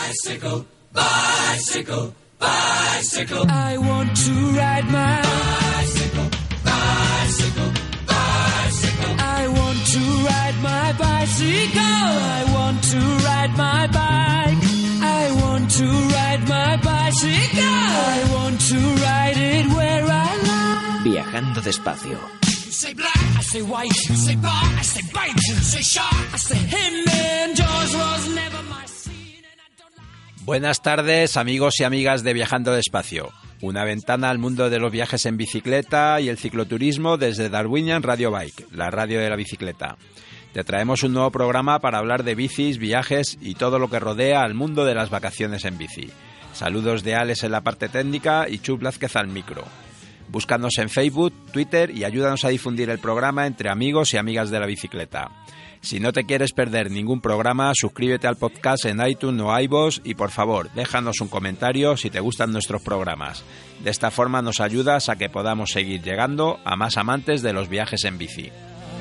Bicycle, bicycle, bicycle. I want to ride my bicycle, bicycle, bicycle. I want to ride my bicycle. I want to ride my bike. I want to ride my bicycle. I want to ride it where I like. Viajando despacio. You say black, I say white. You say bar, I say bite. You say shark, I say him. And Jaws was never my scene. Buenas tardes, amigos y amigas de Viajando Despacio. Una ventana al mundo de los viajes en bicicleta y el cicloturismo desde Darwinian Radio Bike, la radio de la bicicleta. Te traemos un nuevo programa para hablar de bicis, viajes y todo lo que rodea al mundo de las vacaciones en bici. Saludos de Alex en la parte técnica y Chup Blázquez al micro. Búscanos en Facebook, Twitter y ayúdanos a difundir el programa entre amigos y amigas de la bicicleta. Si no te quieres perder ningún programa, suscríbete al podcast en iTunes o iVoox y por favor, déjanos un comentario si te gustan nuestros programas. De esta forma nos ayudas a que podamos seguir llegando a más amantes de los viajes en bici.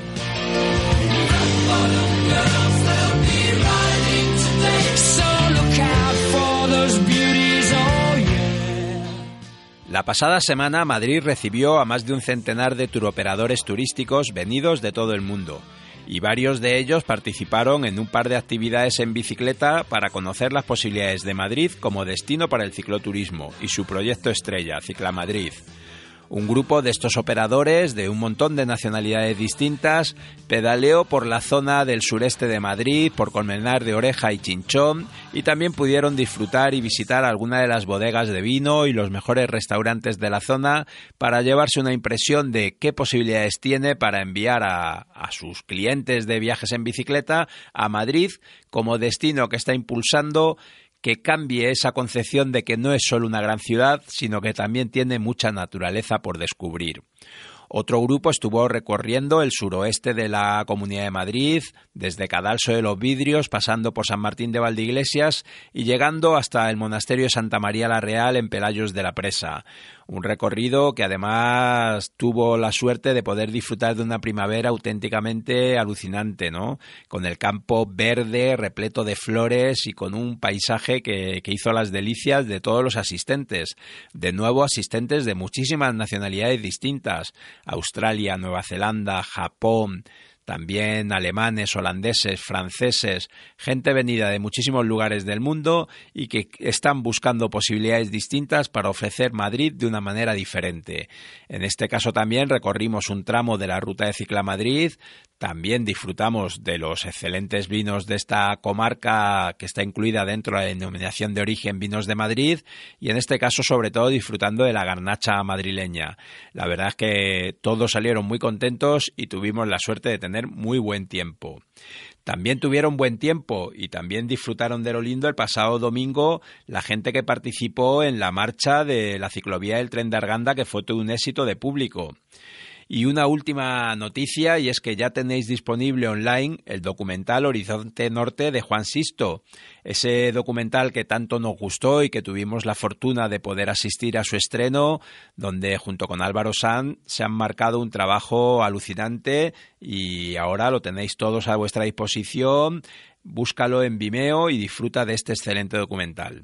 La pasada semana Madrid recibió a más de un centenar de turoperadores turísticos venidos de todo el mundo. Y varios de ellos participaron en un par de actividades en bicicleta para conocer las posibilidades de Madrid como destino para el cicloturismo y su proyecto estrella, Ciclamadrid. Un grupo de estos operadores, de un montón de nacionalidades distintas, pedaleó por la zona del sureste de Madrid, por Colmenar de Oreja y Chinchón, y también pudieron disfrutar y visitar alguna de las bodegas de vino y los mejores restaurantes de la zona para llevarse una impresión de qué posibilidades tiene para enviar a sus clientes de viajes en bicicleta a Madrid como destino que está impulsando que cambie esa concepción de que no es solo una gran ciudad, sino que también tiene mucha naturaleza por descubrir. Otro grupo estuvo recorriendo el suroeste de la Comunidad de Madrid, desde Cadalso de los Vidrios, pasando por San Martín de Valdeiglesias y llegando hasta el Monasterio de Santa María la Real en Pelayos de la Presa. Un recorrido que además tuvo la suerte de poder disfrutar de una primavera auténticamente alucinante, ¿no? Con el campo verde, repleto de flores y con un paisaje que hizo las delicias de todos los asistentes. De nuevo, asistentes de muchísimas nacionalidades distintas. Australia, Nueva Zelanda, Japón, también alemanes, holandeses, franceses, gente venida de muchísimos lugares del mundo y que están buscando posibilidades distintas para ofrecer Madrid de una manera diferente. En este caso también recorrimos un tramo de la ruta de Ciclamadrid, también disfrutamos de los excelentes vinos de esta comarca que está incluida dentro de la denominación de origen Vinos de Madrid y en este caso sobre todo disfrutando de la garnacha madrileña. La verdad es que todos salieron muy contentos y tuvimos la suerte de tener muy buen tiempo. También tuvieron buen tiempo y también disfrutaron de lo lindo el pasado domingo la gente que participó en la marcha de la ciclovía del Tren de Arganda, que fue todo un éxito de público. Y una última noticia, y es que ya tenéis disponible online el documental Horizonte Norte de Juan Sisto. Ese documental que tanto nos gustó y que tuvimos la fortuna de poder asistir a su estreno, donde junto con Álvaro Sanz se han marcado un trabajo alucinante y ahora lo tenéis todos a vuestra disposición. Búscalo en Vimeo y disfruta de este excelente documental.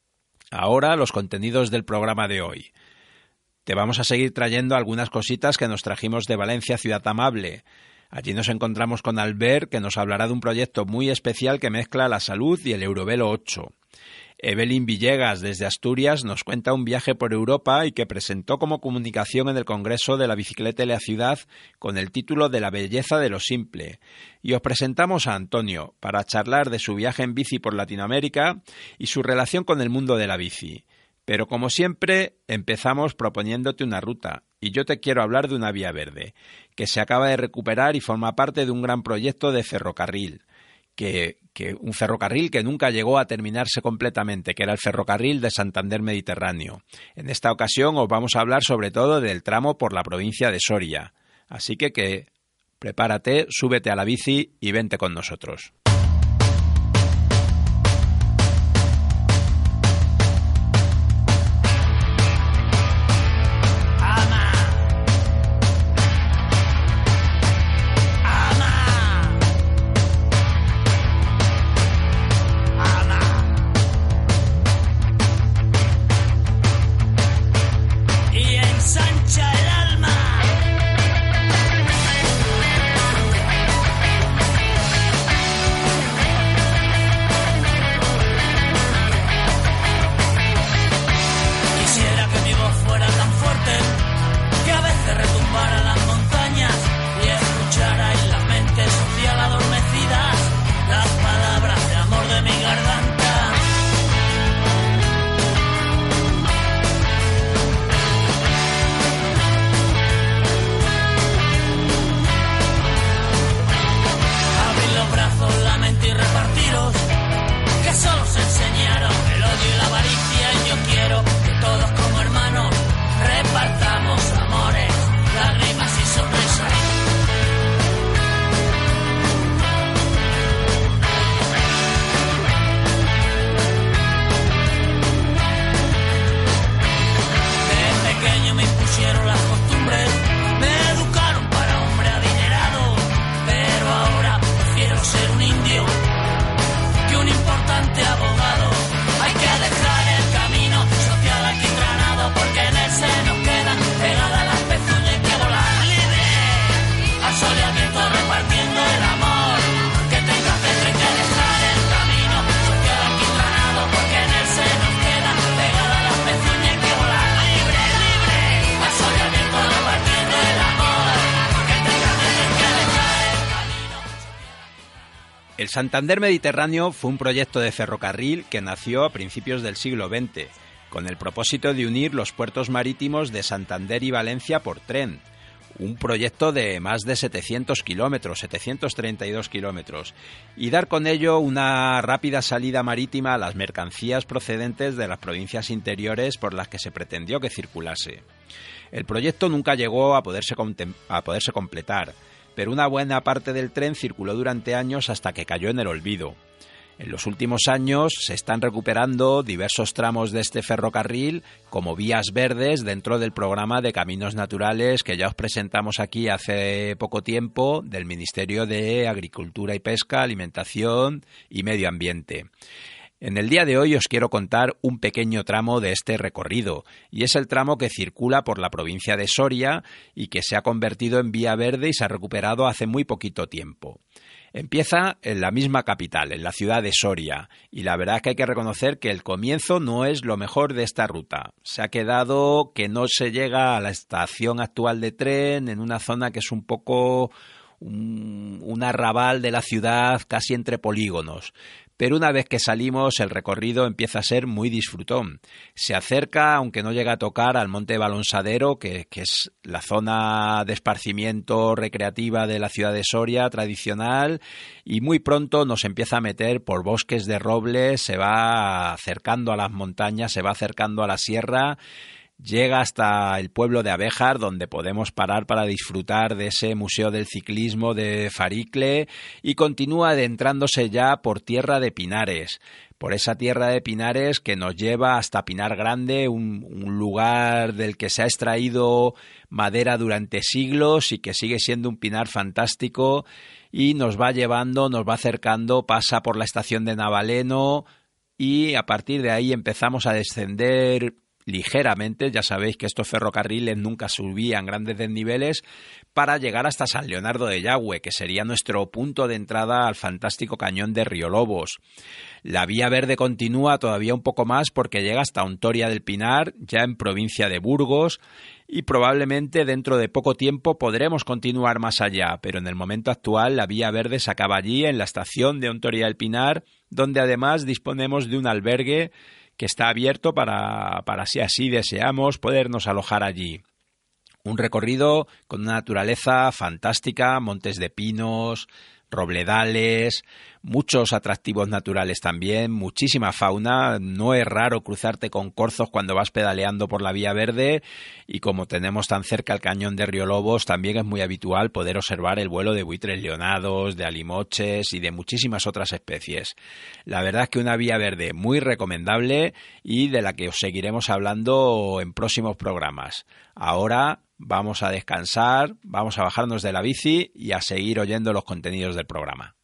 Ahora los contenidos del programa de hoy. Te vamos a seguir trayendo algunas cositas que nos trajimos de Valencia, ciudad amable. Allí nos encontramos con Albert, que nos hablará de un proyecto muy especial que mezcla la salud y el Eurovelo 8. Evelyn Villegas, desde Asturias, nos cuenta un viaje por Europa y que presentó como comunicación en el Congreso de la Bicicleta y la Ciudad con el título de La belleza de lo simple. Y os presentamos a Antonio para charlar de su viaje en bici por Latinoamérica y su relación con el mundo de la bici. Pero como siempre, empezamos proponiéndote una ruta, y yo te quiero hablar de una vía verde, que se acaba de recuperar y forma parte de un gran proyecto de ferrocarril, un ferrocarril que nunca llegó a terminarse completamente, que era el ferrocarril de Santander Mediterráneo. En esta ocasión os vamos a hablar sobre todo del tramo por la provincia de Soria, así que prepárate, súbete a la bici y vente con nosotros. El Santander Mediterráneo fue un proyecto de ferrocarril que nació a principios del siglo XX, con el propósito de unir los puertos marítimos de Santander y Valencia por tren. Un proyecto de más de 700 kilómetros, 732 kilómetros, y dar con ello una rápida salida marítima a las mercancías procedentes de las provincias interiores por las que se pretendió que circulase. El proyecto nunca llegó a poderse completar, pero una buena parte del tren circuló durante años hasta que cayó en el olvido. En los últimos años se están recuperando diversos tramos de este ferrocarril como vías verdes dentro del programa de Caminos Naturales que ya os presentamos aquí hace poco tiempo del Ministerio de Agricultura y Pesca, Alimentación y Medio Ambiente. En el día de hoy os quiero contar un pequeño tramo de este recorrido, y es el tramo que circula por la provincia de Soria y que se ha convertido en vía verde y se ha recuperado hace muy poquito tiempo. Empieza en la misma capital, en la ciudad de Soria, y la verdad es que hay que reconocer que el comienzo no es lo mejor de esta ruta. Se ha quedado que no se llega a la estación actual de tren en una zona que es un poco un arrabal de la ciudad, casi entre polígonos. Pero una vez que salimos, el recorrido empieza a ser muy disfrutón. Se acerca, aunque no llega a tocar, al Monte Balonsadero, que es la zona de esparcimiento recreativa de la ciudad de Soria tradicional, y muy pronto nos empieza a meter por bosques de robles, se va acercando a las montañas, se va acercando a la sierra. Llega hasta el pueblo de Abéjar, donde podemos parar para disfrutar de ese museo del ciclismo de Faricle, y continúa adentrándose ya por tierra de pinares, por esa tierra de pinares que nos lleva hasta Pinar Grande, un lugar del que se ha extraído madera durante siglos y que sigue siendo un pinar fantástico, y nos va llevando, nos va acercando, pasa por la estación de Navaleno, y a partir de ahí empezamos a descender ligeramente. Ya sabéis que estos ferrocarriles nunca subían grandes desniveles, para llegar hasta San Leonardo de Yagüe, que sería nuestro punto de entrada al fantástico cañón de Riolobos. La vía verde continúa todavía un poco más porque llega hasta Ontoria del Pinar, ya en provincia de Burgos, y probablemente dentro de poco tiempo podremos continuar más allá, pero en el momento actual la vía verde se acaba allí en la estación de Ontoria del Pinar, donde además disponemos de un albergue que está abierto para si así deseamos podernos alojar allí. Un recorrido con una naturaleza fantástica, montes de pinos, robledales, muchos atractivos naturales también, muchísima fauna. No es raro cruzarte con corzos cuando vas pedaleando por la vía verde, y como tenemos tan cerca el cañón de Riolobos, también es muy habitual poder observar el vuelo de buitres leonados, de alimoches y de muchísimas otras especies. La verdad es que una vía verde muy recomendable y de la que os seguiremos hablando en próximos programas. Ahora vamos a descansar, vamos a bajarnos de la bici y a seguir oyendo los contenidos del programa.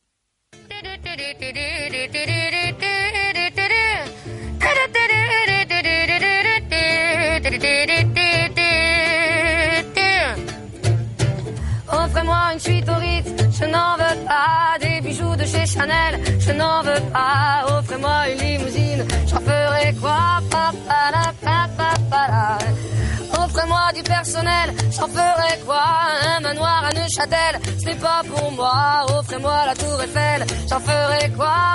Offrez-moi une suite au Ritz, je n'en veux pas. Des bijoux de chez Chanel, je n'en veux pas. Offrez-moi une limousine, j'en ferai quoi? Offrez-moi du personnel, j'en ferai quoi? Un manoir à Neuchâtel, ce n'est pas pour moi. Offrez-moi la tour Eiffel, j'en ferai quoi?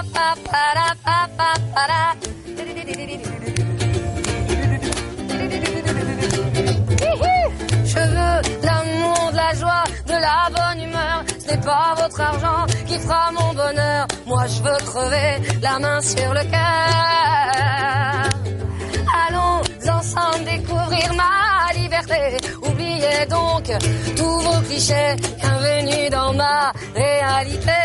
Je veux l'amour, de la joie, de la bonne humeur. Ce n'est pas votre argent qui fera mon bonheur. Moi je veux crever la main sur le cœur. Allons ensemble découvrir ma liberté. Oubliez donc tous vos clichés. Bienvenue dans ma réalité.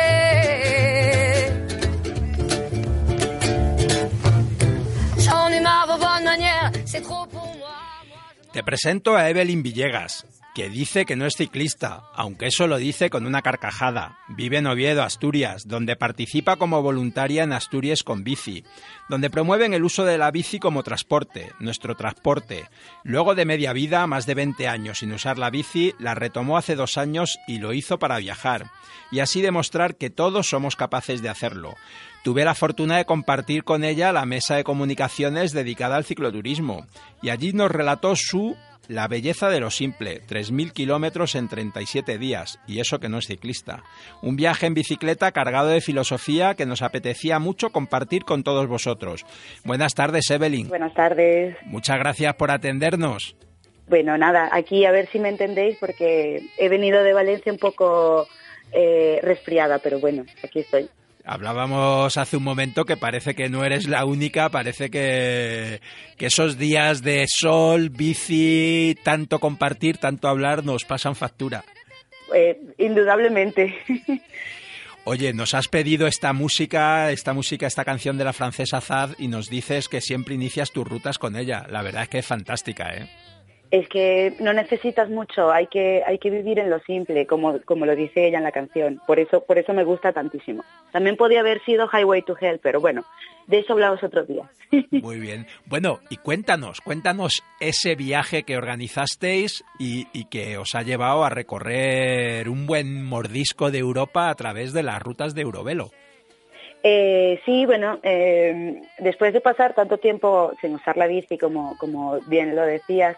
J'en ai marre vos bonnes manières, c'est trop pour moi. Te presento a Evelyn Villegas, que dice que no es ciclista, aunque eso lo dice con una carcajada. Vive en Oviedo, Asturias, donde participa como voluntaria en Asturias con Bici, donde promueven el uso de la bici como transporte, nuestro transporte. Luego de media vida, más de 20 años sin usar la bici, la retomó hace 2 años y lo hizo para viajar, y así demostrar que todos somos capaces de hacerlo. Tuve la fortuna de compartir con ella la mesa de comunicaciones dedicada al cicloturismo, y allí nos relató su La belleza de lo simple, 3.000 kilómetros en 37 días, y eso que no es ciclista. Un viaje en bicicleta cargado de filosofía que nos apetecía mucho compartir con todos vosotros. Buenas tardes, Evelyn. Buenas tardes. Muchas gracias por atendernos. Bueno, nada, aquí a ver si me entendéis porque he venido de Valencia un poco resfriada, pero bueno, aquí estoy. Hablábamos hace un momento que parece que no eres la única, parece que esos días de sol, bici, tanto compartir, tanto hablar, nos pasan factura. Indudablemente. Oye, nos has pedido esta canción de la francesa Zaz y nos dices que siempre inicias tus rutas con ella. La verdad es que es fantástica, ¿eh? Es que no necesitas mucho, hay que vivir en lo simple, como lo dice ella en la canción. Por eso me gusta tantísimo. También podía haber sido Highway to Hell, pero bueno, de eso hablamos otro día. Muy bien. Bueno, y cuéntanos ese viaje que organizasteis y que os ha llevado a recorrer un buen mordisco de Europa a través de las rutas de Eurovelo. Sí, bueno, después de pasar tanto tiempo sin usar la bici, como bien lo decías,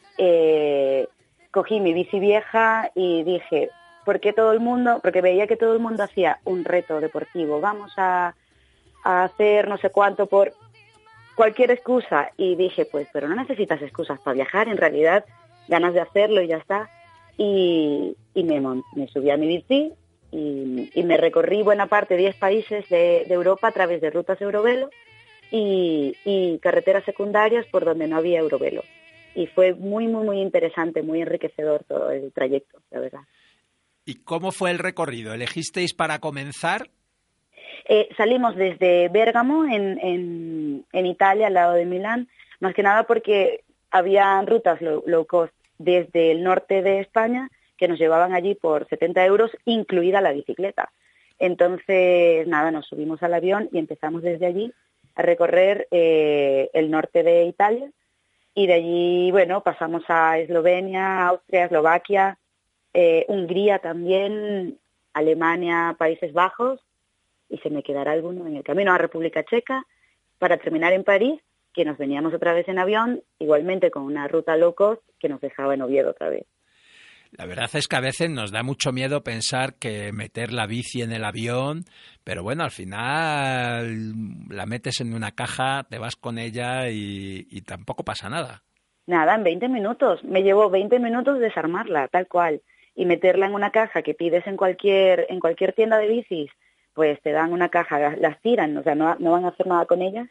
cogí mi bici vieja y dije, porque veía que todo el mundo hacía un reto deportivo, vamos a hacer no sé cuánto por cualquier excusa, y dije, pues, pero no necesitas excusas para viajar, en realidad, ganas de hacerlo y ya está, y me subí a mi bici y me recorrí buena parte, 10 países de Europa a través de rutas Eurovelo y carreteras secundarias por donde no había Eurovelo. Y fue muy, muy, muy interesante, muy enriquecedor todo el trayecto, la verdad. ¿Y cómo fue el recorrido? ¿Elegisteis para comenzar? Salimos desde Bérgamo, en Italia, al lado de Milán, más que nada porque había rutas low cost desde el norte de España que nos llevaban allí por 70 euros, incluida la bicicleta. Entonces, nada, nos subimos al avión y empezamos desde allí a recorrer el norte de Italia. Y de allí, bueno, pasamos a Eslovenia, Austria, Eslovaquia, Hungría también, Alemania, Países Bajos, y se me quedará alguno en el camino a República Checa, para terminar en París, que nos veníamos otra vez en avión, igualmente con una ruta low cost que nos dejaba en Oviedo otra vez. La verdad es que a veces nos da mucho miedo pensar que meter la bici en el avión, pero bueno, al final la metes en una caja, te vas con ella y tampoco pasa nada. Nada, en 20 minutos. Me llevó 20 minutos desarmarla, tal cual. Y meterla en una caja que pides en cualquier tienda de bicis, pues te dan una caja, las tiran, o sea, no van a hacer nada con ellas.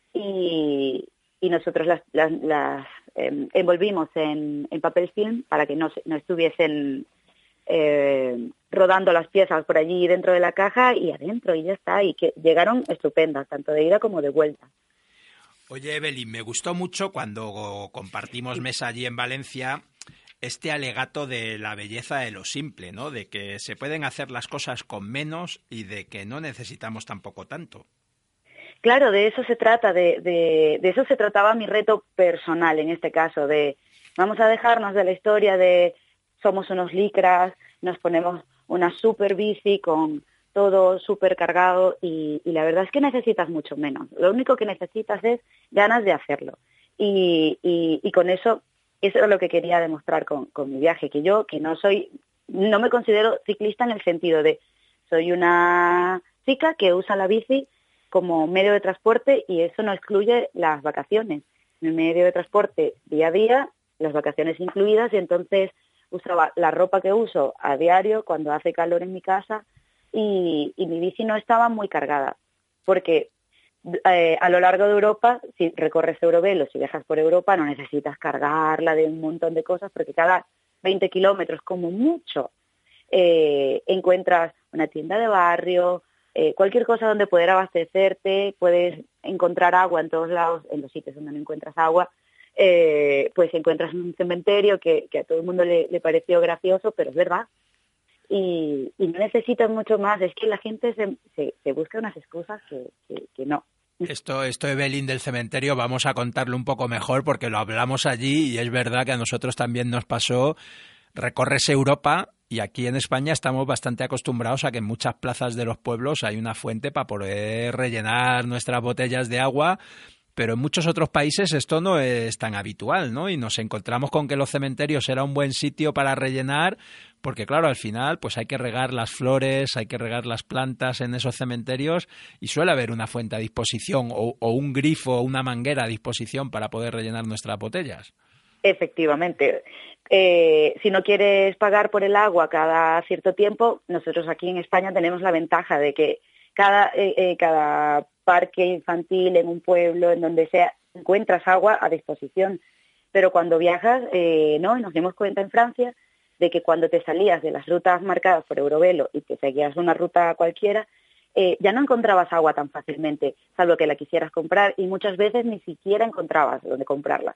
Y nosotros las envolvimos en papel film para que no estuviesen rodando las piezas por allí dentro de la caja y adentro, y ya está, y que llegaron estupendas, tanto de ida como de vuelta. Oye, Evelyn, me gustó mucho cuando compartimos mesa allí en Valencia este alegato de la belleza de lo simple, ¿no? De que se pueden hacer las cosas con menos y de que no necesitamos tampoco tanto. Claro, de eso se trata, de eso se trataba mi reto personal en este caso, de vamos a dejarnos de la historia de somos unos licras, nos ponemos una super bici con todo súper cargado y la verdad es que necesitas mucho menos. Lo único que necesitas es ganas de hacerlo. Y con eso es lo que quería demostrar con mi viaje, que yo, que no me considero ciclista en el sentido de soy una chica que usa la bici como medio de transporte y eso no excluye las vacaciones. En el medio de transporte día a día, las vacaciones incluidas, y entonces usaba la ropa que uso a diario cuando hace calor en mi casa y mi bici no estaba muy cargada, porque a lo largo de Europa, si recorres Eurovelo, si viajas por Europa, no necesitas cargarla de un montón de cosas, porque cada 20 kilómetros, como mucho, encuentras una tienda de barrio, cualquier cosa donde poder abastecerte, puedes encontrar agua en todos lados, en los sitios donde no encuentras agua, pues encuentras un cementerio que a todo el mundo le pareció gracioso, pero es verdad. Y no necesitas mucho más, es que la gente se busca unas excusas que no. Esto Evelyn del cementerio, vamos a contarlo un poco mejor porque lo hablamos allí y es verdad que a nosotros también nos pasó. Recorres Europa y aquí en España estamos bastante acostumbrados a que en muchas plazas de los pueblos hay una fuente para poder rellenar nuestras botellas de agua, pero en muchos otros países esto no es tan habitual, ¿no? Y nos encontramos con que los cementerios era un buen sitio para rellenar, porque claro, al final pues hay que regar las flores, hay que regar las plantas en esos cementerios y suele haber una fuente a disposición o un grifo o una manguera a disposición para poder rellenar nuestras botellas. Efectivamente. Si no quieres pagar por el agua cada cierto tiempo, nosotros aquí en España tenemos la ventaja de que cada parque infantil en un pueblo, en donde sea, encuentras agua a disposición. Pero cuando viajas, no, y nos dimos cuenta en Francia de que cuando te salías de las rutas marcadas por Eurovelo y te seguías una ruta cualquiera, ya no encontrabas agua tan fácilmente, salvo que la quisieras comprar, y muchas veces ni siquiera encontrabas dónde comprarla.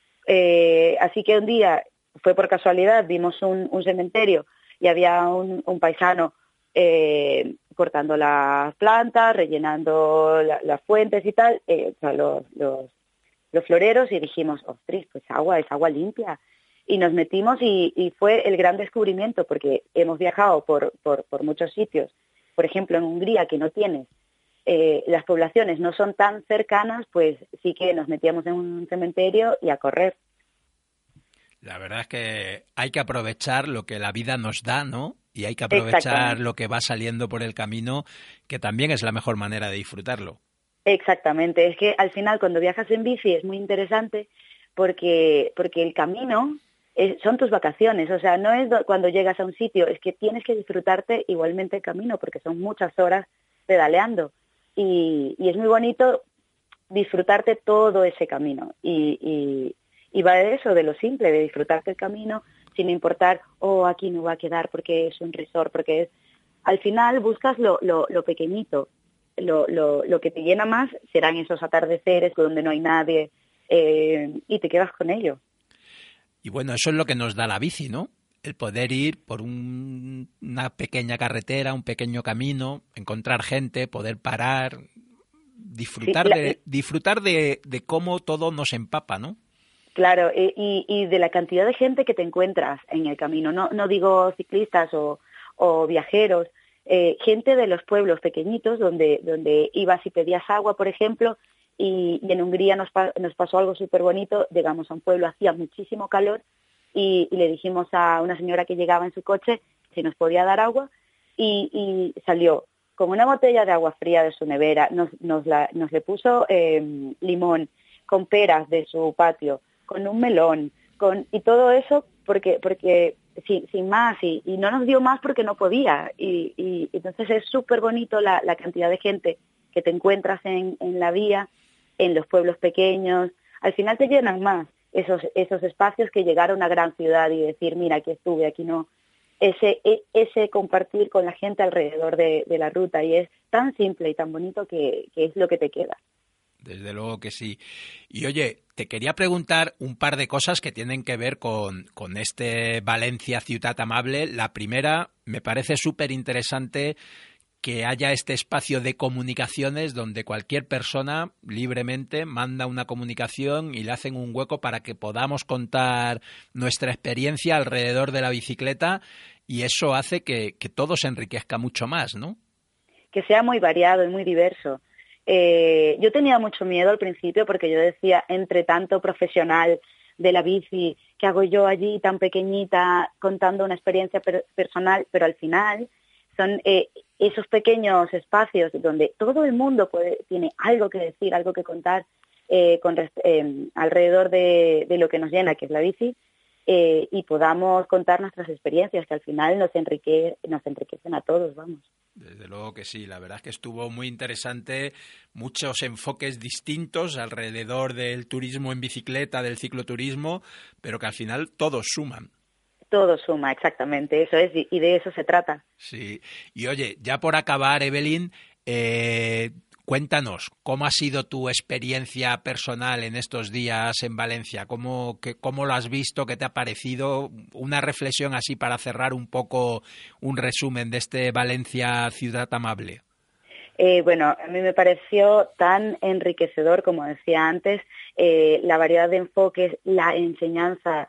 Así que un día, fue por casualidad, vimos un cementerio y había un paisano cortando las plantas, rellenando las fuentes y tal, o sea, los floreros, y dijimos, ostras, pues es agua limpia. Y nos metimos y fue el gran descubrimiento, porque hemos viajado por muchos sitios. Por ejemplo, en Hungría, que no tienes, las poblaciones no son tan cercanas, pues sí que nos metíamos en un cementerio y a correr. La verdad es que hay que aprovechar lo que la vida nos da, ¿no? Y hay que aprovechar lo que va saliendo por el camino, que también es la mejor manera de disfrutarlo. Exactamente. Es que al final cuando viajas en bici es muy interesante porque el camino son tus vacaciones. O sea, no es cuando llegas a un sitio, es que tienes que disfrutarte igualmente el camino porque son muchas horas pedaleando. Y es muy bonito disfrutarte todo ese camino. Y va de eso, de lo simple, de disfrutarte el camino sin importar, aquí no va a quedar porque es un resort, porque es... Al final buscas lo pequeñito, lo que te llena más serán esos atardeceres donde no hay nadie y te quedas con ello. Y bueno, eso es lo que nos da la bici, ¿no? El poder ir por una pequeña carretera, un pequeño camino, encontrar gente, poder parar, disfrutar de cómo todo nos empapa, ¿no? Claro, y de la cantidad de gente que te encuentras en el camino, no digo ciclistas o viajeros, gente de los pueblos pequeñitos donde ibas y pedías agua, por ejemplo, y en Hungría nos pasó algo súper bonito. Llegamos a un pueblo, hacía muchísimo calor y le dijimos a una señora que llegaba en su coche si nos podía dar agua y salió con una botella de agua fría de su nevera, nos le puso limón, con peras de su patio, con un melón, y todo eso porque sin más, y no nos dio más porque no podía, y entonces es súper bonito la cantidad de gente que te encuentras en la vía, en los pueblos pequeños. Al final te llenan más esos espacios que llegar a una gran ciudad y decir, mira, aquí estuve, aquí no. Ese compartir con la gente alrededor de la ruta, y es tan simple y tan bonito que es lo que te queda. Desde luego que sí. Y oye, te quería preguntar un par de cosas que tienen que ver con este Valencia Ciutat Amable. La primera, me parece súper interesante que haya este espacio de comunicaciones donde cualquier persona libremente manda una comunicación y le hacen un hueco para que podamos contar nuestra experiencia alrededor de la bicicleta, y eso hace que todo se enriquezca mucho más, ¿no? Que sea muy variado y muy diverso. Yo tenía mucho miedo al principio porque yo decía, entre tanto profesional de la bici, ¿qué hago yo allí tan pequeñita contando una experiencia personal? Pero al final son esos pequeños espacios donde todo el mundo tiene algo que decir, algo que contar alrededor de lo que nos llena, que es la bici, y podamos contar nuestras experiencias, que al final nos enriquecen a todos, vamos. Desde luego que sí, la verdad es que estuvo muy interesante, muchos enfoques distintos alrededor del turismo en bicicleta, del cicloturismo, pero que al final todos suman. Todo suma, exactamente, eso es, y de eso se trata. Sí, y oye, ya por acabar, Evelyn, cuéntanos, ¿cómo ha sido tu experiencia personal en estos días en Valencia? ¿Cómo lo has visto? ¿Qué te ha parecido? Una reflexión así para cerrar un poco un resumen de este Valencia Ciutat Amable. Bueno, a mí me pareció tan enriquecedor, como decía antes, la variedad de enfoques, la enseñanza.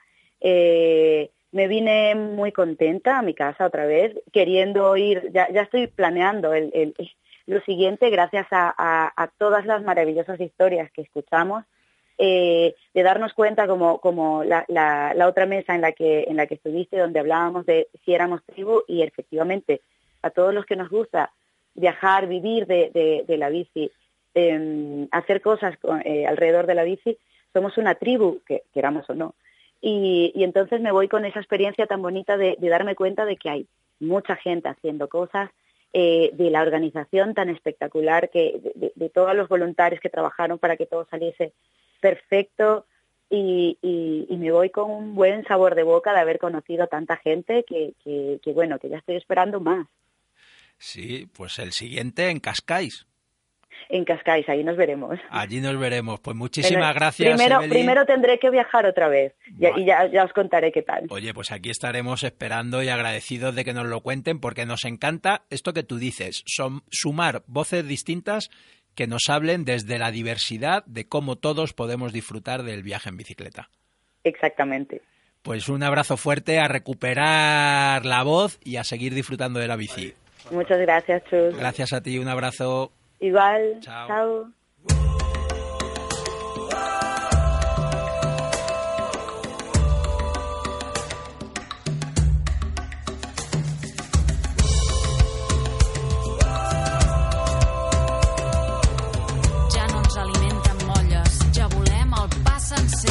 Me vine muy contenta a mi casa otra vez, queriendo ir, ya estoy planeando lo siguiente, gracias a todas las maravillosas historias que escuchamos, de darnos cuenta como la otra mesa en la que estuviste, donde hablábamos de si éramos tribu, y efectivamente a todos los que nos gusta viajar, vivir de la bici, hacer cosas alrededor de la bici, somos una tribu, que queramos o no. Y entonces me voy con esa experiencia tan bonita de darme cuenta de que hay mucha gente haciendo cosas, de la organización tan espectacular, de todos los voluntarios que trabajaron para que todo saliese perfecto, y me voy con un buen sabor de boca de haber conocido a tanta gente que ya estoy esperando más. Sí, pues el siguiente en Cascais. En Cascais, ahí nos veremos. Allí nos veremos. Pues muchísimas gracias, Primero tendré que viajar otra vez, y ya os contaré qué tal. Oye, pues aquí estaremos esperando y agradecidos de que nos lo cuenten, porque nos encanta esto que tú dices, sumar voces distintas que nos hablen desde la diversidad de cómo todos podemos disfrutar del viaje en bicicleta. Exactamente. Pues un abrazo fuerte, a recuperar la voz y a seguir disfrutando de la bici. Muchas gracias, Chus. Gracias a ti, un abrazo. Igual. Chao. Chao. Ja no ens alimenten molles, ja volem el pa sencer.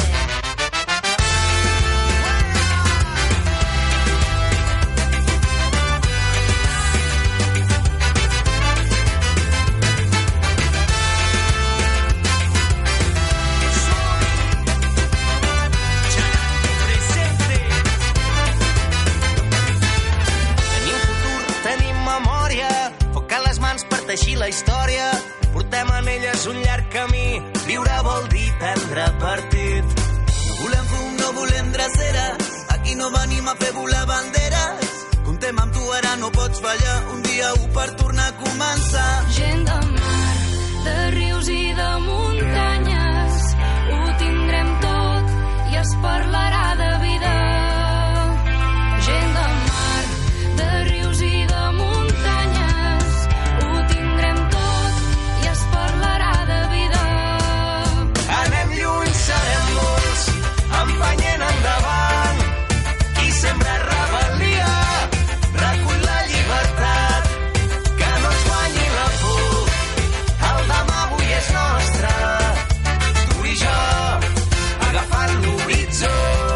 Teixir la història, portem en elles un llarg camí. Viure vol dir prendre partit. No volem fum, no volem dreceres, aquí no venim a fer volar banderes. Contem amb tu, ara no pots fallar, un dia per tornar a començar. Gent de mar, de rius i de muntanyes, ho tindrem tot i es parlarà de vida. Gent de mar, de rius i de muntanyes, ho tindrem tot i es parlarà de vida. Anem lluny, serem molts, empenyent endavant. Qui sembra rebel·lia, recull la llibertat. Que no ens guanyi la por, el demà avui és nostre. Tu i jo, agafant l'horitzó.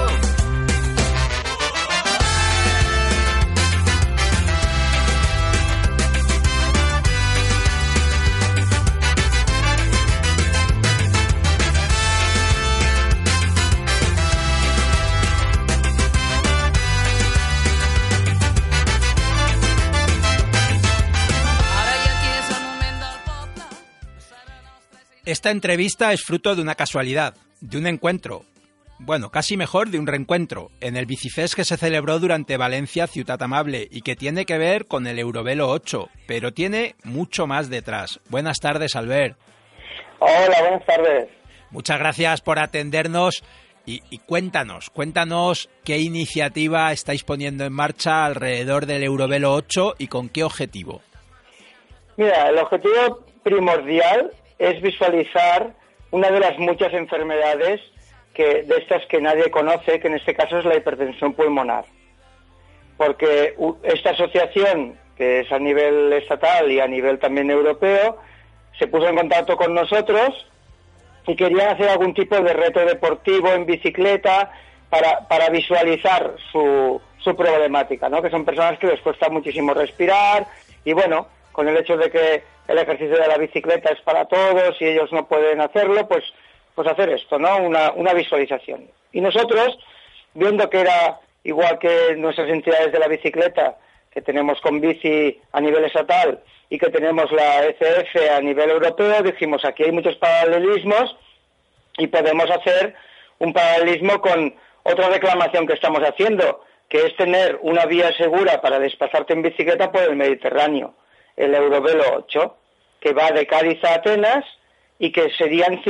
Esta entrevista es fruto de una casualidad, de un encuentro, bueno, casi mejor de un reencuentro, en el Bicifest que se celebró durante Valencia Ciutat Amable y que tiene que ver con el Eurovelo 8, pero tiene mucho más detrás. Buenas tardes, Albert. Hola, buenas tardes. Muchas gracias por atendernos y cuéntanos qué iniciativa estáis poniendo en marcha alrededor del Eurovelo 8 y con qué objetivo. Mira, el objetivo primordial es visualizar una de las muchas enfermedades de estas que nadie conoce, que en este caso es la hipertensión pulmonar. Porque esta asociación, que es a nivel estatal y a nivel también europeo, se puso en contacto con nosotros y querían hacer algún tipo de reto deportivo en bicicleta para visualizar su problemática, ¿no? Que son personas que les cuesta muchísimo respirar y bueno, con el hecho de que el ejercicio de la bicicleta es para todos y ellos no pueden hacerlo, pues hacer esto, ¿no? Una visualización. Y nosotros, viendo que era igual que nuestras entidades de la bicicleta, que tenemos con bici a nivel estatal y que tenemos la ECF a nivel europeo, dijimos, aquí hay muchos paralelismos y podemos hacer un paralelismo con otra reclamación que estamos haciendo, que es tener una vía segura para desplazarte en bicicleta por el Mediterráneo, el Eurovelo 8, que va de Cádiz a Atenas y que serían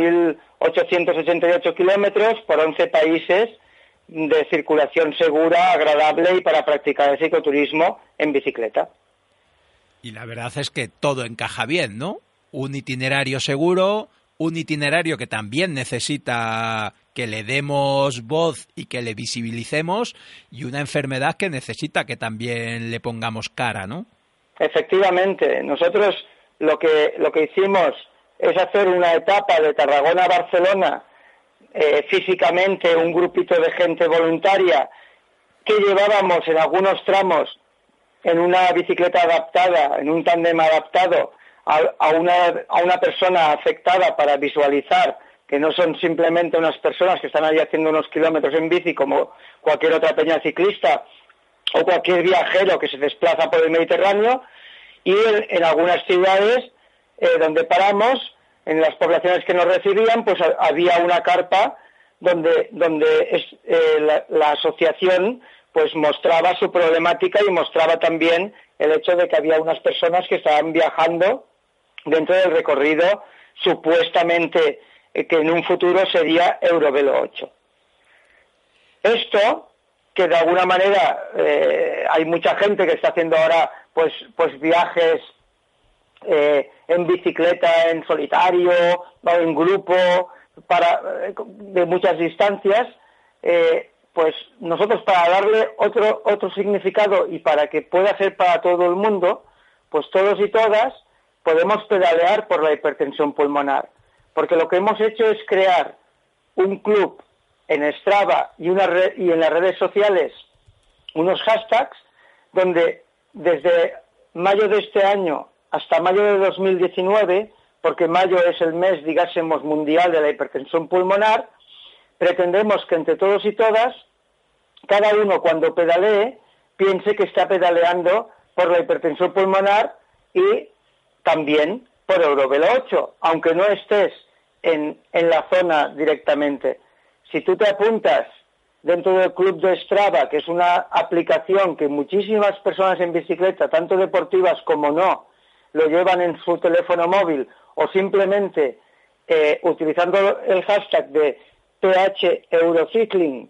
5.888 kilómetros por 11 países de circulación segura, agradable y para practicar el cicloturismo en bicicleta. Y la verdad es que todo encaja bien, ¿no? Un itinerario seguro, un itinerario que también necesita que le demos voz y que le visibilicemos, y una enfermedad que necesita que también le pongamos cara, ¿no? Efectivamente, nosotros lo que hicimos es hacer una etapa de Tarragona a Barcelona, físicamente un grupito de gente voluntaria que llevábamos en algunos tramos en una bicicleta adaptada, en un tándem adaptado a una persona afectada para visualizar que no son simplemente unas personas que están ahí haciendo unos kilómetros en bici como cualquier otra peña ciclista o cualquier viajero que se desplaza por el Mediterráneo, y en algunas ciudades donde paramos, en las poblaciones que nos recibían, pues había una carpa donde la asociación pues mostraba su problemática y mostraba también el hecho de que había unas personas que estaban viajando dentro del recorrido supuestamente que en un futuro sería Eurovelo 8. Esto, que de alguna manera hay mucha gente que está haciendo ahora pues viajes en bicicleta, en solitario o en grupo, de muchas distancias, pues nosotros, para darle otro significado y para que pueda ser para todo el mundo, pues todos y todas podemos pedalear por la hipertensión pulmonar, porque lo que hemos hecho es crear un club en Strava y en las redes sociales unos hashtags donde desde mayo de este año hasta mayo de 2019, porque mayo es el mes, digásemos, mundial de la hipertensión pulmonar, pretendemos que entre todos y todas, cada uno cuando pedalee, piense que está pedaleando por la hipertensión pulmonar y también por Eurovelo 8, aunque no estés en la zona directamente. Si tú te apuntas dentro del club de Strava, que es una aplicación que muchísimas personas en bicicleta, tanto deportivas como no, lo llevan en su teléfono móvil, o simplemente utilizando el hashtag de PH Eurocycling,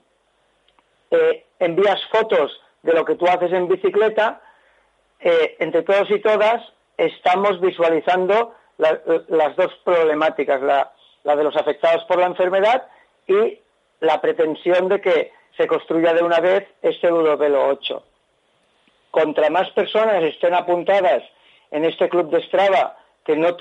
envías fotos de lo que tú haces en bicicleta, entre todos y todas estamos visualizando las dos problemáticas, la de los afectados por la enfermedad y la pretensión de que se construya de una vez este Eurovelo 8. Contra más personas estén apuntadas en este club de Strava, que no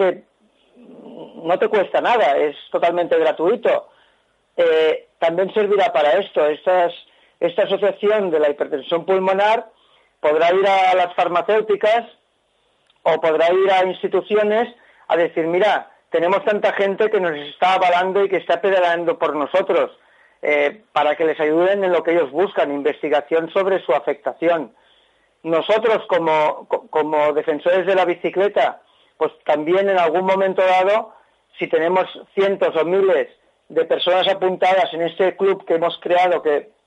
te cuesta nada, es totalmente gratuito, también servirá para esto. Esta asociación de la hipertensión pulmonar podrá ir a las farmacéuticas o podrá ir a instituciones a decir, mira, tenemos tanta gente que nos está avalando y que está pedaleando por nosotros, para que les ayuden en lo que ellos buscan, investigación sobre su afectación. Nosotros, como defensores de la bicicleta, pues también en algún momento dado, si tenemos cientos o miles de personas apuntadas en este club que hemos creado,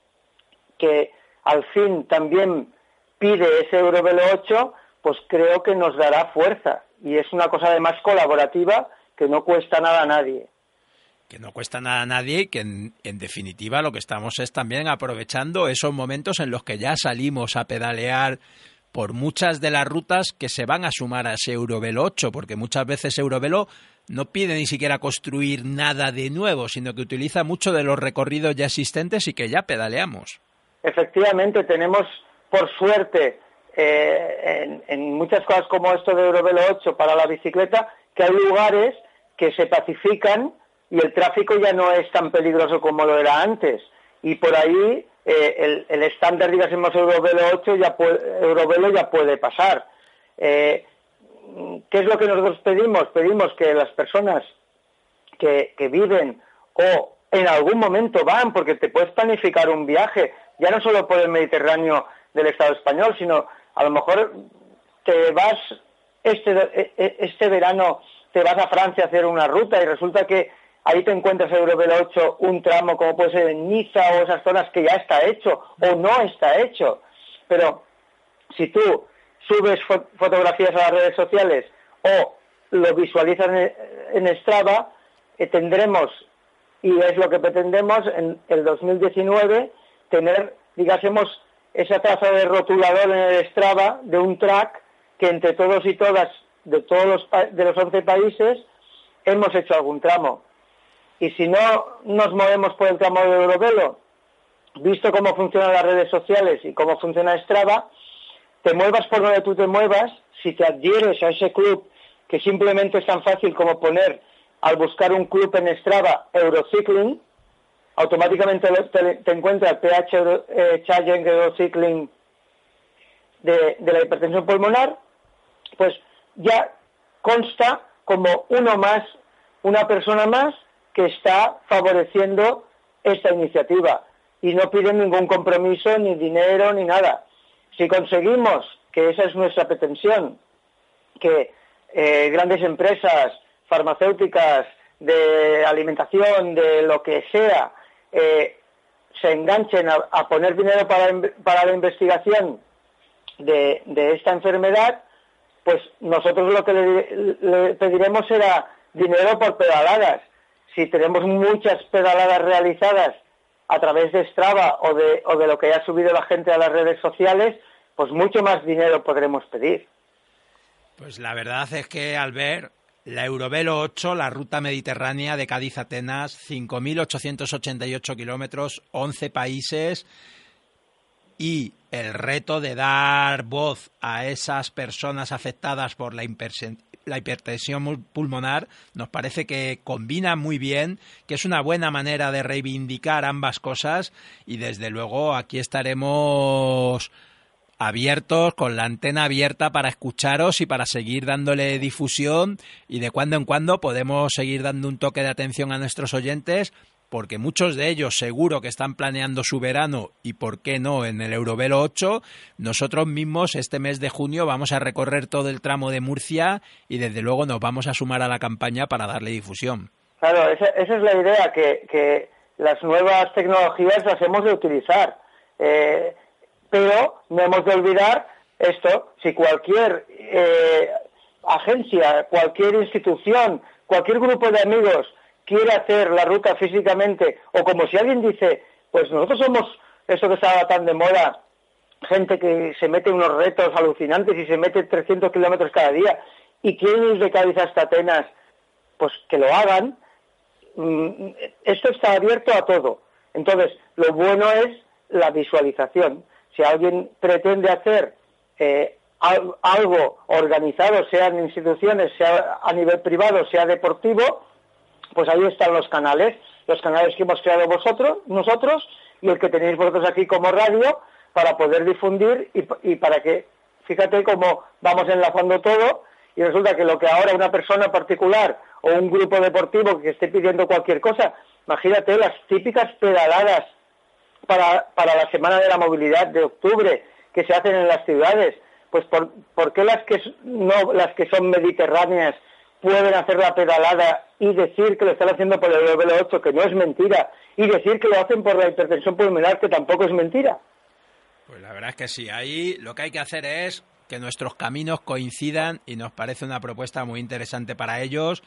que al fin también pide ese Eurovelo 8, pues creo que nos dará fuerza. Y es una cosa además colaborativa que no cuesta nada a nadie. Que no cuesta nada a nadie y que en definitiva lo que estamos es también aprovechando esos momentos en los que ya salimos a pedalear por muchas de las rutas que se van a sumar a ese Eurovelo 8, porque muchas veces Eurovelo no pide ni siquiera construir nada de nuevo, sino que utiliza mucho de los recorridos ya existentes y que ya pedaleamos. Efectivamente, tenemos por suerte en muchas cosas como esto de Eurovelo 8 para la bicicleta, que hay lugares que se pacifican y el tráfico ya no es tan peligroso como lo era antes. Y por ahí el estándar, digamos, Eurovelo 8 Eurovelo ya puede pasar. ¿Qué es lo que nosotros pedimos? Pedimos que las personas que viven o en algún momento van, porque te puedes planificar un viaje, ya no solo por el Mediterráneo del Estado español, sino a lo mejor te vas este verano, te vas a Francia a hacer una ruta y resulta que ahí te encuentras Eurovelo 8, un tramo como puede ser en Niza o esas zonas que ya está hecho o no está hecho. Pero si tú subes fotografías a las redes sociales o lo visualizas en Strava, tendremos, y es lo que pretendemos en el 2019, tener, digásemos, esa traza de rotulador en el Strava de un track que entre todos y todas, de los 11 países, hemos hecho algún tramo. Y si no nos movemos por el tramo de Eurovelo, visto cómo funcionan las redes sociales y cómo funciona Strava, te muevas por donde tú te muevas, si te adhieres a ese club, que simplemente es tan fácil como poner, al buscar un club en Strava, Eurocycling, automáticamente te encuentra el PH Challenge Eurocycling de la hipertensión pulmonar, pues ya consta como una persona más que está favoreciendo esta iniciativa y no piden ningún compromiso, ni dinero, ni nada. Si conseguimos, que esa es nuestra pretensión, que grandes empresas farmacéuticas, de alimentación, de lo que sea, se enganchen a poner dinero para la investigación de esta enfermedad, pues nosotros lo que le pediremos será dinero por pedaladas. Si tenemos muchas pedaladas realizadas a través de Strava o de lo que ha subido la gente a las redes sociales, pues mucho más dinero podremos pedir. Pues la verdad es que, Albert, la Eurovelo 8, la ruta mediterránea de Cádiz a Atenas, 5.888 kilómetros, 11 países, y el reto de dar voz a esas personas afectadas por la hipertensión pulmonar, nos parece que combina muy bien, que es una buena manera de reivindicar ambas cosas, y desde luego aquí estaremos abiertos, con la antena abierta para escucharos y para seguir dándole difusión, y de cuando en cuando podemos seguir dando un toque de atención a nuestros oyentes, porque muchos de ellos seguro que están planeando su verano y por qué no en el Eurovelo 8. Nosotros mismos este mes de junio vamos a recorrer todo el tramo de Murcia y desde luego nos vamos a sumar a la campaña para darle difusión. Claro, esa es la idea, que las nuevas tecnologías las hemos de utilizar, pero no hemos de olvidar esto. Si cualquier agencia, cualquier institución, cualquier grupo de amigos quiere hacer la ruta físicamente, o como si alguien dice, pues nosotros somos, eso que estaba tan de moda, gente que se mete unos retos alucinantes y se mete 300 kilómetros cada día y quieren ir de Cádiz hasta Atenas, pues que lo hagan. Esto está abierto a todo. Entonces, lo bueno es la visualización. Si alguien pretende hacer algo organizado, sea en instituciones, sea a nivel privado, sea deportivo, pues ahí están los canales que hemos creado nosotros, y el que tenéis vosotros aquí como radio, para poder difundir y para que, fíjate cómo vamos enlazando todo, y resulta que lo que ahora una persona particular o un grupo deportivo que esté pidiendo cualquier cosa, imagínate las típicas pedaladas para la Semana de la Movilidad de octubre que se hacen en las ciudades, pues ¿por qué las que son mediterráneas pueden hacer la pedalada y decir que lo están haciendo por el Eurovelo 8, que no es mentira, y decir que lo hacen por la hipertensión pulmonar, que tampoco es mentira? Pues la verdad es que sí, ahí lo que hay que hacer es que nuestros caminos coincidan y nos parece una propuesta muy interesante para ellos.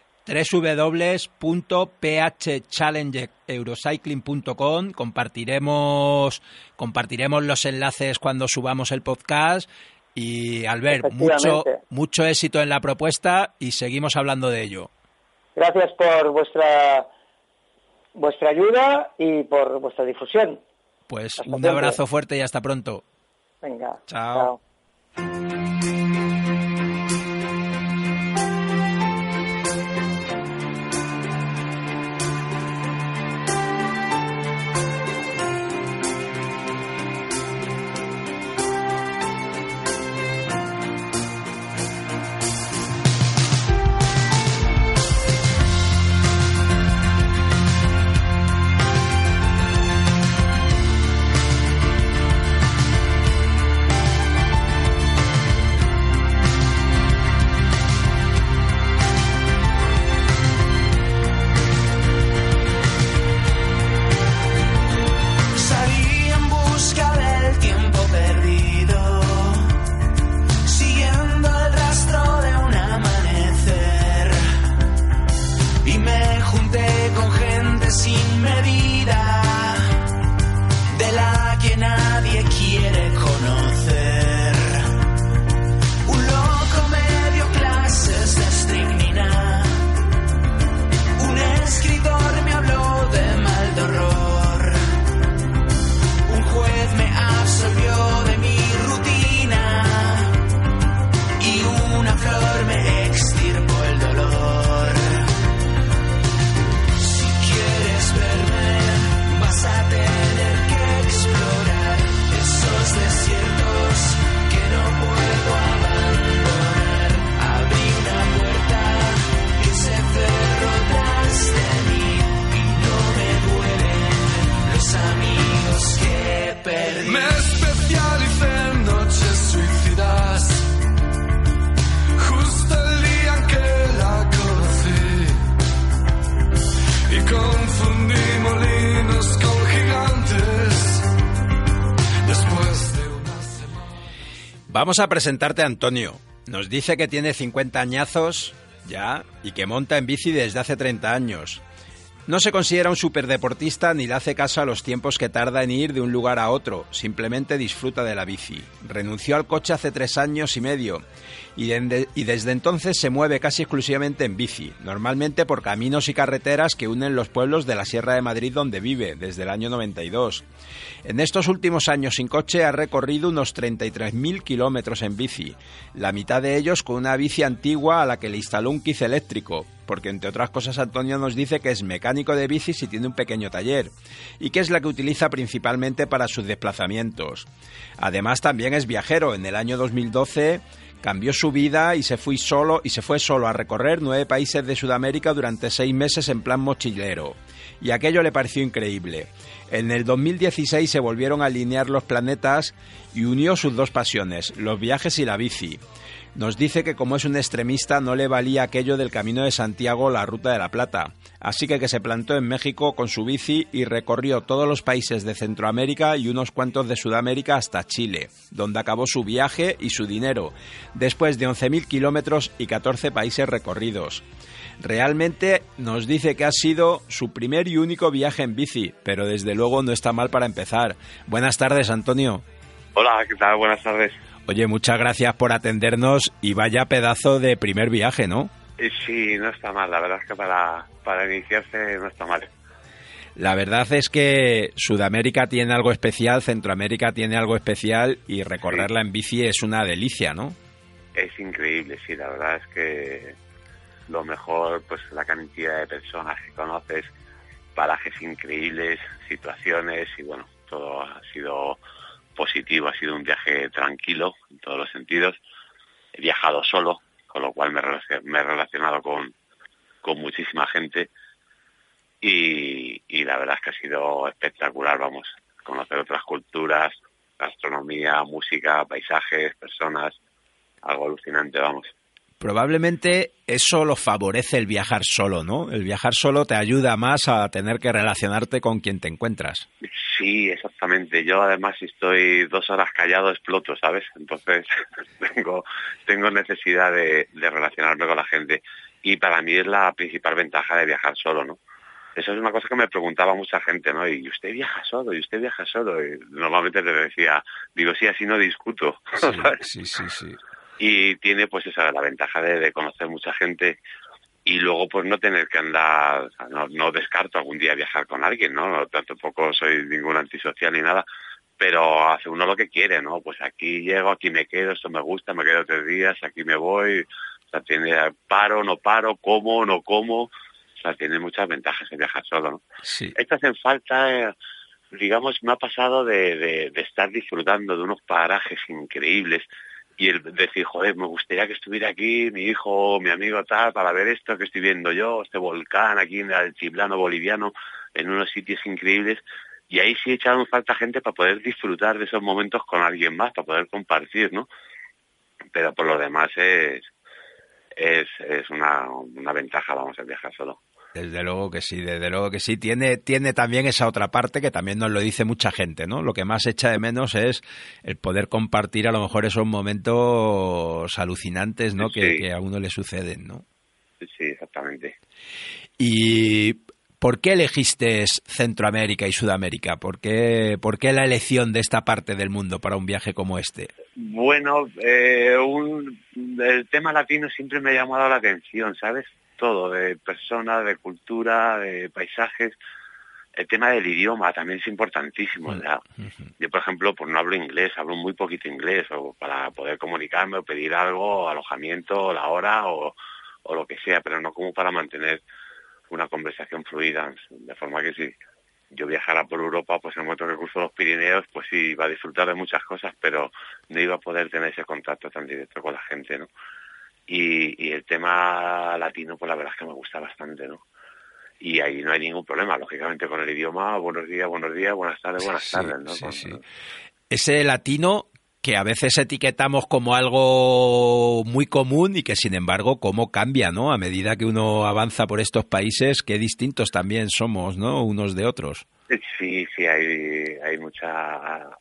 www.phchallengeeurocycling.com. Compartiremos los enlaces cuando subamos el podcast. Y Albert, mucho éxito en la propuesta y seguimos hablando de ello. Gracias por vuestra ayuda y por vuestra difusión. Pues hasta un abrazo fuerte y hasta pronto. Venga. Chao. nadie quiere conocer. Un Vamos a presentarte a Antonio. Nos dice que tiene 50 añazos ya y que monta en bici desde hace 30 años. No se considera un superdeportista ni le hace caso a los tiempos que tarda en ir de un lugar a otro, simplemente disfruta de la bici. Renunció al coche hace 3 años y medio y desde entonces se mueve casi exclusivamente en bici, normalmente por caminos y carreteras que unen los pueblos de la Sierra de Madrid donde vive, desde el año 92. En estos últimos años sin coche ha recorrido unos 33.000 kilómetros en bici, la mitad de ellos con una bici antigua a la que le instaló un kit eléctrico, porque entre otras cosas Antonio nos dice que es mecánico de bicis y tiene un pequeño taller, y que es la que utiliza principalmente para sus desplazamientos. Además también es viajero. En el año 2012 cambió su vida y se fue solo a recorrer 9 países de Sudamérica durante 6 meses en plan mochilero, y aquello le pareció increíble. En el 2016 se volvieron a alinear los planetas y unió sus dos pasiones, los viajes y la bici. Nos dice que como es un extremista no le valía aquello del Camino de Santiago o la Ruta de la Plata, así que se plantó en México con su bici y recorrió todos los países de Centroamérica y unos cuantos de Sudamérica hasta Chile, donde acabó su viaje y su dinero, después de 11.000 kilómetros y 14 países recorridos. Realmente nos dice que ha sido su primer y único viaje en bici, pero desde luego no está mal para empezar. Buenas tardes, Antonio. Hola, ¿qué tal? Buenas tardes. Oye, muchas gracias por atendernos y vaya pedazo de primer viaje, ¿no? Sí, no está mal, la verdad es que para iniciarse no está mal. La verdad es que Sudamérica tiene algo especial, Centroamérica tiene algo especial y recorrerla en bici es una delicia, ¿no? Es increíble, sí, la verdad es que lo mejor, pues la cantidad de personas que conoces, parajes increíbles, situaciones y bueno, todo ha sido positivo, ha sido un viaje tranquilo en todos los sentidos. He viajado solo, con lo cual me he relacionado con muchísima gente y la verdad es que ha sido espectacular, vamos, conocer otras culturas, gastronomía, música, paisajes, personas, algo alucinante, vamos. Probablemente eso lo favorece el viajar solo, ¿no? El viajar solo te ayuda más a tener que relacionarte con quien te encuentras. Sí, exactamente. Yo además si estoy 2 horas callado exploto, ¿sabes? Entonces tengo necesidad de relacionarme con la gente y para mí es la principal ventaja de viajar solo, ¿no? Eso es una cosa que me preguntaba mucha gente, ¿no? ¿Y usted viaja solo? ¿Y usted viaja solo? Y normalmente le decía, digo, sí, así no discuto. Sí. Y tiene pues esa la ventaja de conocer mucha gente y luego pues no tener que andar, o sea, no descarto algún día viajar con alguien, ¿no? Tampoco soy ningún antisocial ni nada, pero hace uno lo que quiere, ¿no? Pues aquí llego, aquí me quedo, esto me gusta, me quedo 3 días, aquí me voy, o sea, tiene paro, no paro, como, no como, o sea, tiene muchas ventajas el viajar solo, ¿no? Sí. Estas en falta, digamos, me ha pasado de estar disfrutando de unos parajes increíbles y el decir, joder, me gustaría que estuviera aquí mi hijo, mi amigo tal, para ver esto que estoy viendo yo, este volcán aquí en el altiplano boliviano, en unos sitios increíbles, y ahí sí he echado en falta gente para poder disfrutar de esos momentos con alguien más, para poder compartir, ¿no? Pero por lo demás es una ventaja, vamos, el viajar solo. Desde luego que sí. Tiene también esa otra parte que también nos lo dice mucha gente, ¿no? Lo que más echa de menos es el poder compartir a lo mejor esos momentos alucinantes, ¿no? Sí. Que a uno le suceden, ¿no? Sí, exactamente. ¿Y por qué elegiste Centroamérica y Sudamérica? ¿Por qué la elección de esta parte del mundo para un viaje como este? Bueno, el tema latino siempre me ha llamado la atención, ¿sabes? Todo, de personas, de cultura, de paisajes. El tema del idioma también es importantísimo, ¿verdad? Yo, por ejemplo, pues no hablo inglés, hablo muy poquito inglés, o para poder comunicarme o pedir algo, alojamiento, la hora o lo que sea, pero no como para mantener una conversación fluida. De forma que si yo viajara por Europa, pues en el momento que cruzo los Pirineos, pues sí, iba a disfrutar de muchas cosas, pero no iba a poder tener ese contacto tan directo con la gente, ¿no? Y el tema latino, pues la verdad es que me gusta bastante, ¿no? Y ahí no hay ningún problema, lógicamente, con el idioma, buenos días, buenas tardes, ¿no? Sí. Ese latino que a veces etiquetamos como algo muy común y que, sin embargo, cómo cambia, ¿no? A medida que uno avanza por estos países, qué distintos también somos, ¿no? Unos de otros. Sí, hay mucha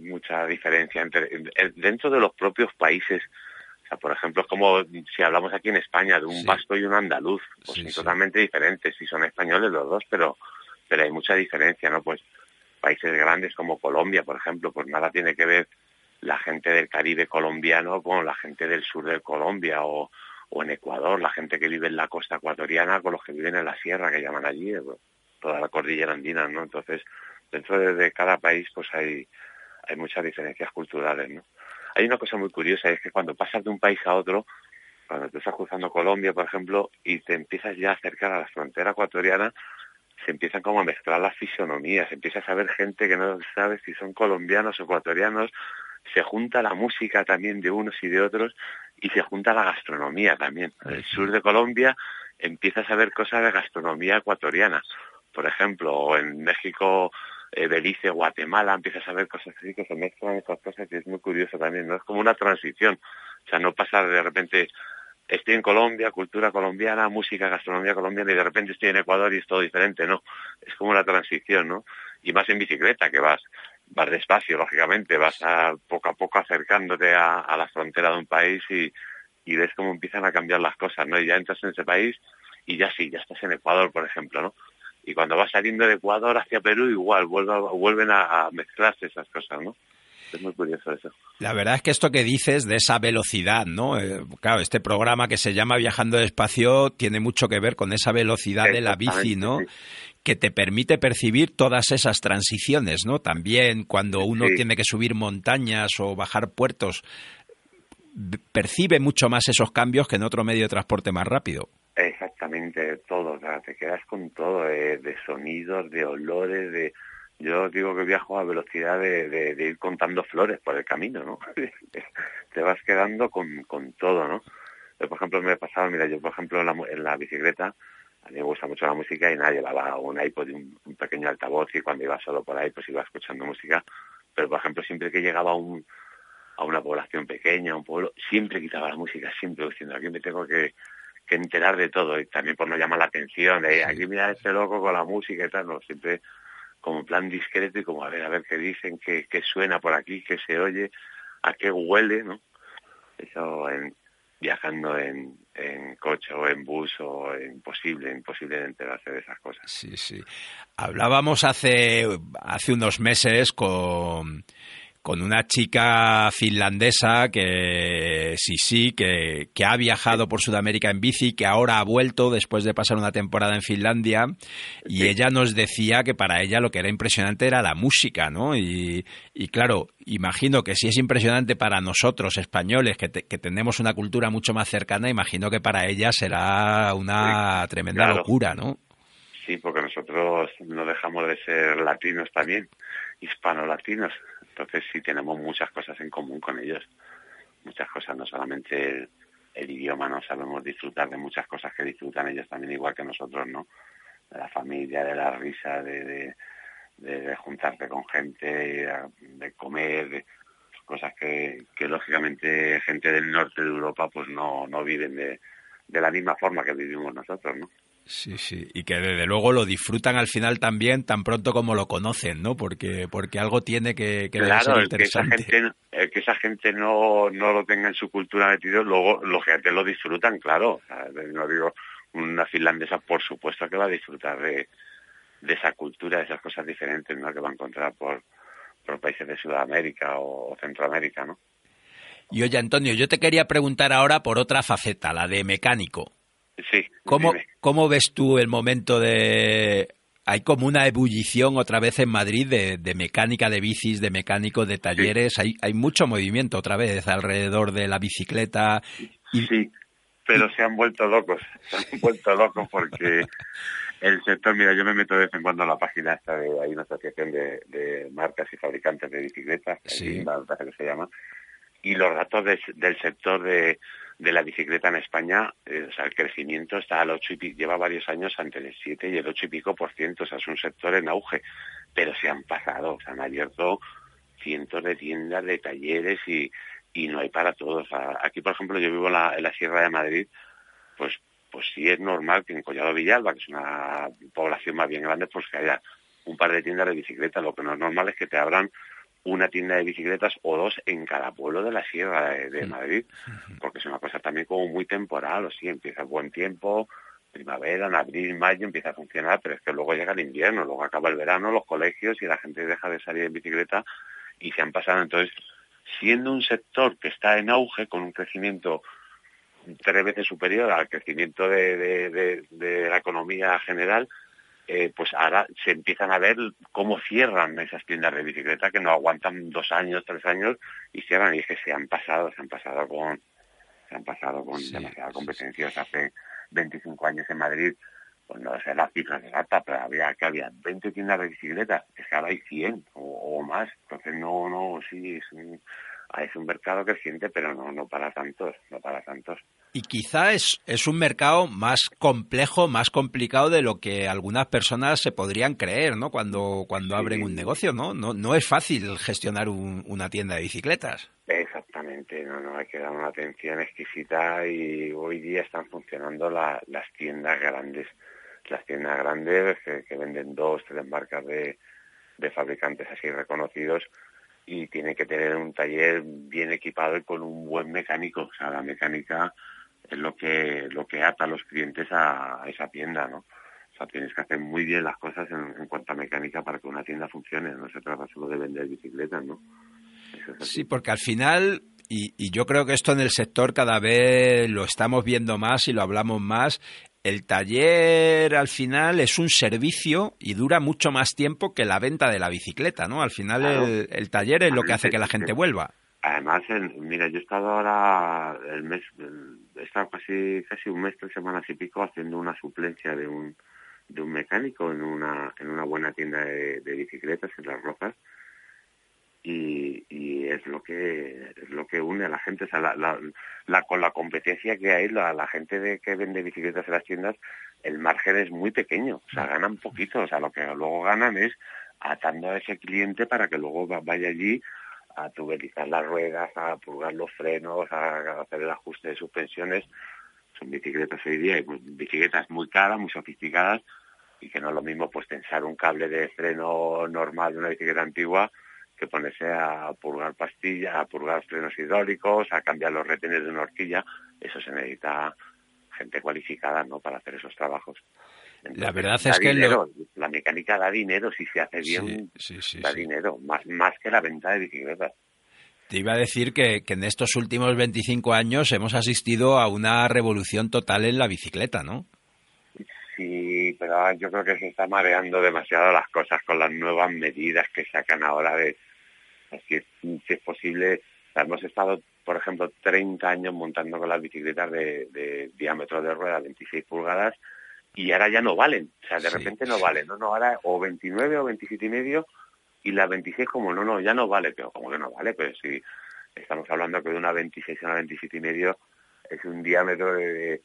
mucha diferencia dentro de los propios países. O sea, por ejemplo, es como si hablamos aquí en España de un vasco y un andaluz, pues son totalmente diferentes, si son españoles los dos, pero hay mucha diferencia, ¿no? Pues países grandes como Colombia, por ejemplo, pues nada tiene que ver la gente del Caribe colombiano con la gente del sur de Colombia, o en Ecuador, la gente que vive en la costa ecuatoriana con los que viven en la sierra, que llaman allí, toda la cordillera andina, ¿no? Entonces, dentro de cada país pues hay muchas diferencias culturales, ¿no? Hay una cosa muy curiosa, es que cuando pasas de un país a otro, cuando te estás cruzando Colombia, por ejemplo, y te empiezas ya a acercar a la frontera ecuatoriana, se empiezan como a mezclar las fisonomías, empiezas a ver gente que no sabes si son colombianos o ecuatorianos, se junta la música también de unos y de otros, y se junta la gastronomía también. En el sur de Colombia empiezas a ver cosas de gastronomía ecuatoriana, por ejemplo, o en México, Belice, Guatemala, empiezas a ver cosas así que se mezclan esas cosas, y es muy curioso también, ¿no? Es como una transición, o sea, no pasar de repente, estoy en Colombia, cultura colombiana, música, gastronomía colombiana, y de repente estoy en Ecuador y es todo diferente, no, es como una transición, ¿no? Y más en bicicleta, que vas despacio, lógicamente, vas poco a poco acercándote a la frontera de un país y ves cómo empiezan a cambiar las cosas, ¿no? Y ya entras en ese país y ya estás en Ecuador, por ejemplo, ¿no? Y cuando vas saliendo de Ecuador hacia Perú, igual, vuelven a mezclarse esas cosas, ¿no? Es muy curioso eso. La verdad es que esto que dices de esa velocidad, ¿no? Claro, este programa que se llama Viajando Despacio tiene mucho que ver con esa velocidad de la bici, ¿no? Sí. Que te permite percibir todas esas transiciones, ¿no? También cuando uno tiene que subir montañas o bajar puertos, percibe mucho más esos cambios que en otro medio de transporte más rápido. Exactamente, todo, o sea, te quedas con todo, de sonidos, de olores, Yo digo que viajo a velocidad de ir contando flores por el camino, ¿no? Te vas quedando con todo, ¿no? Yo, por ejemplo, me he pasado, mira, yo por ejemplo en la bicicleta, a mí me gusta mucho la música y nada, llevaba un iPod y un pequeño altavoz, y cuando iba solo por ahí pues iba escuchando música, pero por ejemplo siempre que llegaba a una población pequeña, a un pueblo, siempre quitaba la música, siempre diciendo, aquí me tengo que enterar de todo, y también por no llamar la atención, aquí mira este loco con la música y tal, no, siempre como en plan discreto y como a ver qué dicen, qué suena por aquí, qué se oye, a qué huele, ¿no? Eso viajando en coche o en bus, o imposible de enterarse de esas cosas. Sí, sí. Hablábamos hace unos meses con una chica finlandesa que ha viajado por Sudamérica en bici, que ahora ha vuelto después de pasar una temporada en Finlandia, y ella nos decía que para ella lo que era impresionante era la música, ¿no? Y claro, imagino que si es impresionante para nosotros españoles, que tenemos una cultura mucho más cercana, imagino que para ella será una tremenda locura, ¿no? Sí, porque nosotros no dejamos de ser latinos también, hispano-latinos. Entonces sí tenemos muchas cosas en común con ellos, muchas cosas, no solamente el idioma, no sabemos disfrutar de muchas cosas que disfrutan ellos también igual que nosotros, ¿no? De la familia, de la risa, de juntarte con gente, de comer, de cosas que lógicamente gente del norte de Europa pues no viven de la misma forma que vivimos nosotros, ¿no? Sí, sí, y que desde luego lo disfrutan al final también tan pronto como lo conocen, ¿no? Porque algo tiene que ser interesante. Que esa gente no lo tenga en su cultura metido, luego los que lo disfrutan, claro. O sea, no digo, una finlandesa por supuesto que va a disfrutar de esa cultura, de esas cosas diferentes, ¿no? Que va a encontrar por países de Sudamérica o Centroamérica, ¿no? Y oye, Antonio, yo te quería preguntar ahora por otra faceta, la de mecánico. Sí. ¿Cómo ves tú el momento de... Hay como una ebullición otra vez en Madrid de mecánica de bicis, de mecánicos, de talleres. Sí. Hay mucho movimiento otra vez alrededor de la bicicleta. Sí, pero se han vuelto locos. Porque el sector, mira, yo me meto de vez en cuando a la página esta hay una asociación de marcas y fabricantes de bicicletas, sí. Que se llama, y los datos del sector de la bicicleta en España, o sea, el crecimiento está al 8 y pico, lleva varios años entre el 7 y el 8 y pico %, o sea, es un sector en auge, pero se han han abierto cientos de tiendas, de talleres y no hay para todos. O sea, aquí, por ejemplo, yo vivo en la Sierra de Madrid, pues sí es normal que en Collado Villalba, que es una población más bien grande, pues que haya un par de tiendas de bicicleta. Lo que no es normal es que te abran una tienda de bicicletas o dos en cada pueblo de la sierra de Madrid, porque es una cosa también como muy temporal, o sí, empieza el buen tiempo, primavera, en abril, mayo empieza a funcionar, pero es que luego llega el invierno, luego acaba el verano, los colegios y la gente deja de salir en bicicleta y se han pasado. Entonces, siendo un sector que está en auge, con un crecimiento 3 veces superior al crecimiento de la economía general, pues ahora se empiezan a ver cómo cierran esas tiendas de bicicleta que no aguantan 2 años, 3 años y cierran, y es que se han pasado con demasiada competencia. O sea, hace 25 años en Madrid, pues no sé las cifras exactas, pero había 20 tiendas de bicicletas, es que ahora hay 100 o más. Entonces sí, es un mercado creciente, pero no para tantos. Y quizá es un mercado más complejo, más complicado de lo que algunas personas se podrían creer, ¿no? Cuando abren un negocio, ¿no? No es fácil gestionar una tienda de bicicletas. Exactamente, hay que dar una atención exquisita, y hoy día están funcionando las tiendas grandes. Las tiendas grandes que venden 2, 3 marcas de fabricantes así reconocidos, y tienen que tener un taller bien equipado y con un buen mecánico. O sea, la mecánica es lo que ata a los clientes a esa tienda, ¿no? O sea, tienes que hacer muy bien las cosas en cuanto a mecánica para que una tienda funcione. No se trata solo de vender bicicletas, ¿no? Eso es así. Sí, porque al final, y yo creo que esto en el sector cada vez lo estamos viendo más y lo hablamos más, el taller al final es un servicio y dura mucho más tiempo que la venta de la bicicleta, ¿no? Al final claro, el taller es lo que hace que la gente vuelva. Además, mira, yo he estado ahora he estado casi un mes, 3 semanas y pico haciendo una suplencia de un mecánico en una buena tienda de bicicletas en Las Rozas, y es lo que une a la gente. O sea, con la competencia que hay, la gente que vende bicicletas en las tiendas, el margen es muy pequeño, o sea, ganan poquito. O sea, lo que luego ganan es atando a ese cliente para que luego vaya allí a tuberizar las ruedas, a purgar los frenos, a hacer el ajuste de suspensiones. Son bicicletas hoy día, y bicicletas muy caras, muy sofisticadas, y que no es lo mismo pues tensar un cable de freno normal de una bicicleta antigua que ponerse a purgar pastillas, a purgar frenos hidráulicos, a cambiar los retenes de una horquilla. Eso se necesita gente cualificada, ¿no?, para hacer esos trabajos. Entonces, la verdad es que la mecánica da dinero, si se hace bien, da dinero, más que la venta de bicicletas. Te iba a decir que en estos últimos 25 años hemos asistido a una revolución total en la bicicleta, ¿no? Sí, pero yo creo que se está mareando demasiado las cosas con las nuevas medidas que sacan ahora de si es posible. Hemos estado, por ejemplo, 30 años montando con las bicicletas de diámetro de rueda 26 pulgadas, y ahora ya no valen. O sea, de repente no valen. No, ahora o 29 o 27 y medio, y las 26 como ya no vale. Pero como que no vale, pero si estamos hablando que de una 26 a una 27 y medio es un diámetro de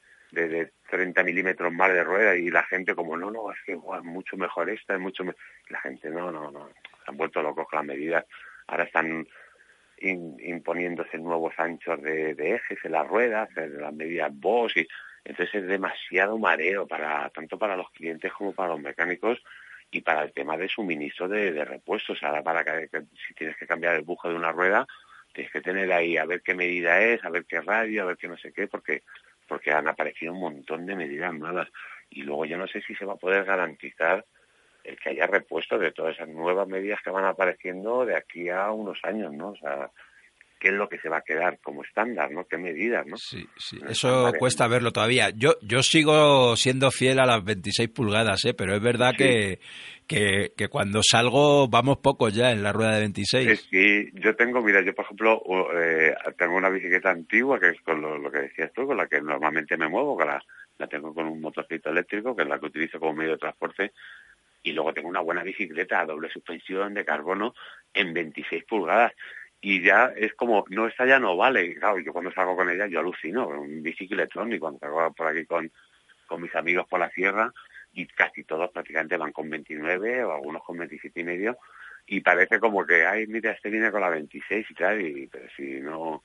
30 milímetros más de rueda, y la gente como es que es mucho mejor esta, es mucho mejor. La gente no, se han vuelto locos con las medidas. Ahora están imponiéndose nuevos anchos de ejes en las ruedas, de las medidas Bosch, y entonces es demasiado mareo tanto para los clientes como para los mecánicos, y para el tema de suministro de repuestos. Ahora si tienes que cambiar el buje de una rueda, tienes que tener ahí a ver qué medida es, a ver qué radio, a ver qué no sé qué, porque han aparecido un montón de medidas nuevas, y luego yo no sé si se va a poder garantizar el que haya repuesto de todas esas nuevas medidas que van apareciendo de aquí a unos años, ¿no? O sea, ¿qué es lo que se va a quedar como estándar, ¿no? ¿Qué medidas, no? Sí, eso cuesta verlo todavía. Yo sigo siendo fiel a las 26 pulgadas, pero es verdad que cuando salgo vamos pocos ya en la rueda de 26. Sí, yo por ejemplo, tengo una bicicleta antigua, que es con lo que decías tú, con la que normalmente me muevo, que la tengo con un motorcito eléctrico, que es la que utilizo como medio de transporte, y luego tengo una buena bicicleta a doble suspensión de carbono en 26 pulgadas. Y ya es como, esta ya no vale. Y claro, yo cuando salgo con ella, yo alucino, un bicicletón, y cuando salgo por aquí con mis amigos por la sierra, y casi todos prácticamente van con 29 o algunos con 27 y medio, y parece como que, mira, este viene con la 26 y tal, pero si no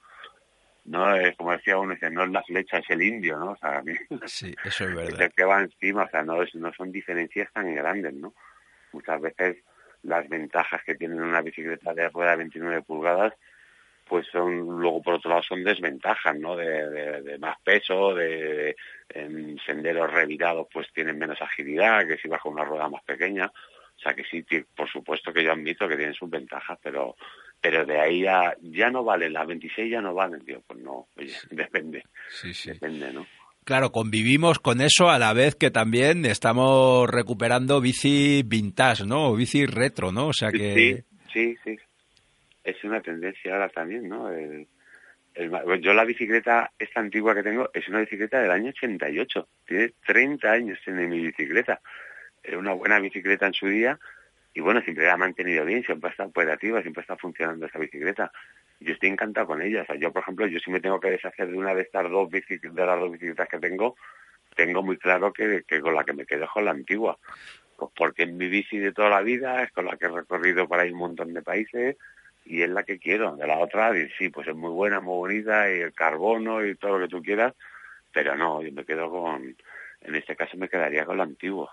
es, como decía uno, no es la flecha, es el indio, ¿no? O sea, sí, eso es verdad. Es el que va encima. O sea, no son diferencias tan grandes, ¿no? Muchas veces las ventajas que tiene una bicicleta de rueda de 29 pulgadas, pues luego por otro lado son desventajas, ¿no? De más peso, en senderos revirados pues tienen menos agilidad que si vas con una rueda más pequeña. O sea que sí, por supuesto que yo admito que tienen sus ventajas, pero de ahí ya no valen, las 26 ya no valen, tío. Pues no, oye, depende. Sí. Depende, ¿no? Claro, convivimos con eso a la vez que también estamos recuperando bici vintage, ¿no? O bici retro, ¿no? O sea que... Sí. Es una tendencia ahora también, ¿no? Yo la bicicleta esta antigua que tengo es una bicicleta del año 88. Tiene 30 años tiene mi bicicleta. Era una buena bicicleta en su día y bueno, siempre la ha mantenido bien, siempre ha estado operativa, siempre está funcionando esa bicicleta. Yo estoy encantado con ella. O sea, yo, por ejemplo, si me tengo que deshacer de una de estas las dos bicicletas que tengo muy claro que con la que me quedo es con la antigua. Pues porque es mi bici de toda la vida, es con la que he recorrido por ahí un montón de países y es la que quiero. De la otra, sí, pues es muy buena, muy bonita, y el carbono y todo lo que tú quieras, pero no, yo me quedo en este caso me quedaría con la antigua.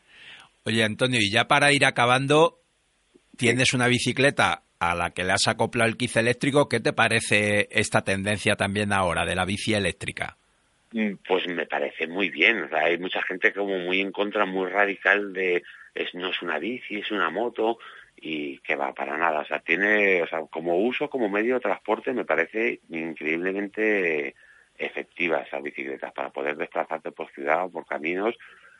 Oye, Antonio, y ya para ir acabando, tienes una bicicleta a la que le has acoplado el kit eléctrico. ¿Qué te parece esta tendencia también ahora de la bici eléctrica? Pues me parece muy bien. O sea, hay mucha gente como muy en contra, muy radical no es una bici, es una moto, y que va para nada. O sea, como uso, como medio de transporte, me parece increíblemente efectiva esas bicicletas para poder desplazarte por ciudad o por caminos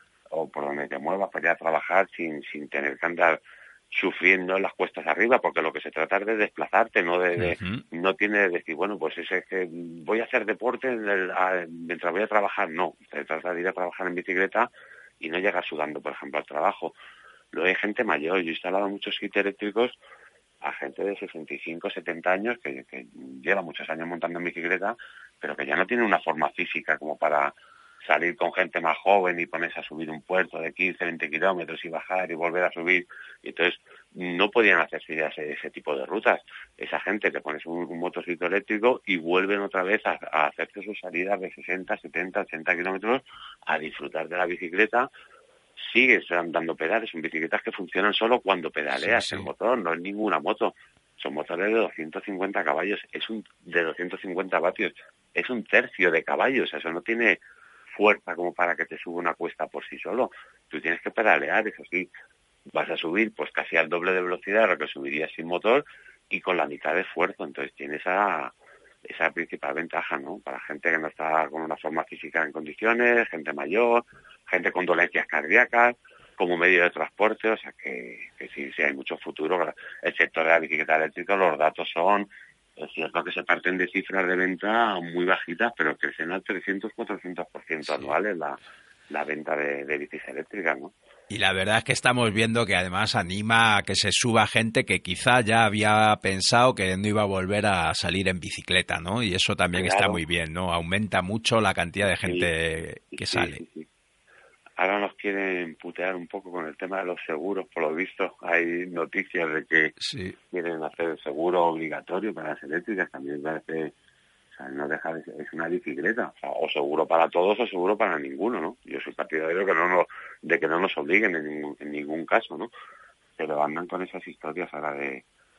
o por donde te muevas para ir a trabajar sin tener que andar sufriendo las cuestas arriba, porque lo que se trata es de desplazarte, no no tiene de decir, bueno, pues es que voy a hacer deporte mientras voy a trabajar. No, se trata de ir a trabajar en bicicleta y no llegar sudando, por ejemplo, al trabajo. Luego hay gente mayor. Yo he instalado muchos kits eléctricos a gente de 65, 70 años que lleva muchos años montando en bicicleta, pero que ya no tiene una forma física como para salir con gente más joven y ponerse a subir un puerto de 15, 20 kilómetros y bajar y volver a subir. Y entonces no podían hacerse ya ese tipo de rutas. Esa gente te pones un motociclo eléctrico y vuelven otra vez a hacerse sus salidas de 60, 70, 80 kilómetros a disfrutar de la bicicleta. Sigues dando pedales, son bicicletas que funcionan solo cuando pedaleas. El motor no es ninguna moto, son motores de 250 caballos, de 250 vatios, es un tercio de caballos, eso no tiene fuerza como para que te suba una cuesta por sí solo. Tú tienes que pedalear, eso sí, vas a subir pues casi al doble de velocidad de lo que subirías sin motor y con la mitad de esfuerzo. Entonces tiene esa principal ventaja, ¿no? Para gente que no está con una forma física en condiciones, gente mayor, gente con dolencias cardíacas, como medio de transporte. O sea que sí hay mucho futuro. El sector de la bicicleta eléctrica, los datos es cierto que se parten de cifras de venta muy bajitas, pero crecen al 300-400% anuales la venta de bicis eléctricas, ¿no? Y la verdad es que estamos viendo que además anima a que se suba gente que quizá ya había pensado que no iba a volver a salir en bicicleta, ¿no? Y eso también está muy bien, ¿no? Aumenta mucho la cantidad de gente que sale. Sí. Ahora nos quieren putear un poco con el tema de los seguros, por lo visto. Hay noticias de que quieren hacer el seguro obligatorio para las eléctricas. También parece, o sea, no deja de ser, es una bicicleta. O sea, o seguro para todos o seguro para ninguno, ¿no? Yo soy partidario de que no nos obliguen en ningún caso, ¿no? Pero andan con esas historias ahora de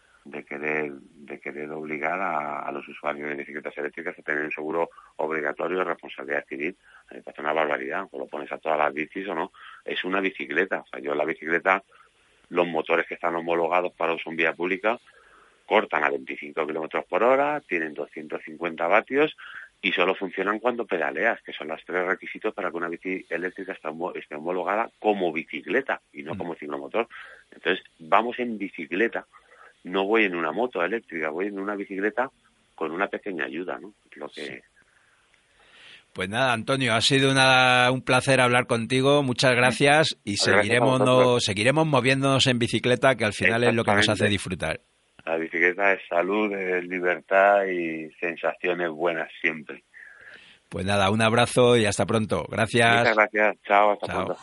querer obligar a los usuarios de bicicletas eléctricas a tener un seguro obligatorio de responsabilidad civil. Me parece una barbaridad. O lo pones a todas las bicis o no. Es una bicicleta. O sea, yo en la bicicleta, los motores que están homologados para uso en vía pública cortan a 25 kilómetros por hora, tienen 250 vatios y solo funcionan cuando pedaleas, que son los 3 requisitos para que una bici eléctrica esté homologada como bicicleta y no como ciclomotor. Entonces, vamos en bicicleta. No voy en una moto eléctrica, voy en una bicicleta con una pequeña ayuda, ¿no? Lo que... Pues nada, Antonio, ha sido un placer hablar contigo, muchas gracias y seguiremos moviéndonos en bicicleta, que al final es lo que nos hace disfrutar. La bicicleta es salud, es libertad y sensaciones buenas siempre. Pues nada, un abrazo y hasta pronto. Gracias. Muchas gracias. Chao, hasta pronto.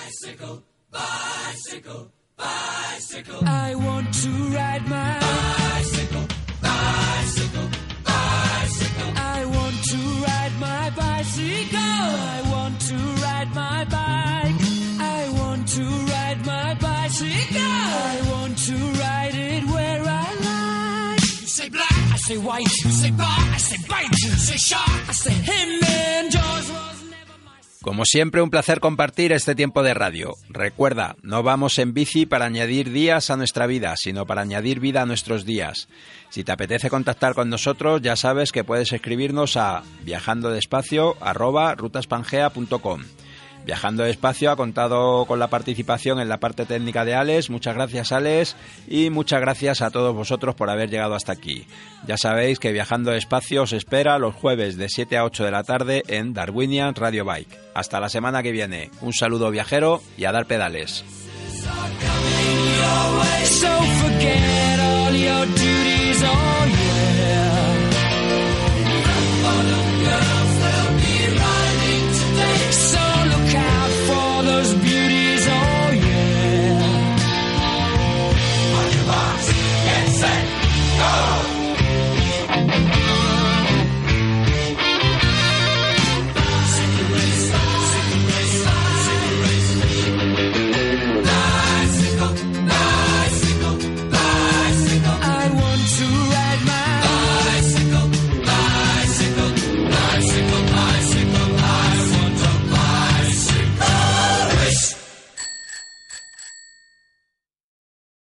Bicycle, bicycle. I want to ride my bicycle, bicycle, bicycle. I want to ride my bicycle. I want to ride my bike. I want to ride my bicycle. I want to say white, you say bar, I say bite, you say shark, I say him, and George was never my... Como siempre, un placer compartir este tiempo de radio. Recuerda, no vamos en bici para añadir días a nuestra vida, sino para añadir vida a nuestros días. Si te apetece contactar con nosotros, ya sabes que puedes escribirnos a viajandodespacio@rutaspangea.com. Viajando Despacio ha contado con la participación en la parte técnica de Alex. Muchas gracias, Alex, y muchas gracias a todos vosotros por haber llegado hasta aquí. Ya sabéis que Viajando Despacio os espera los jueves de 7 a 8 de la tarde en Darwinian Radio Bike. Hasta la semana que viene. Un saludo viajero y a dar pedales. So forget all your duties.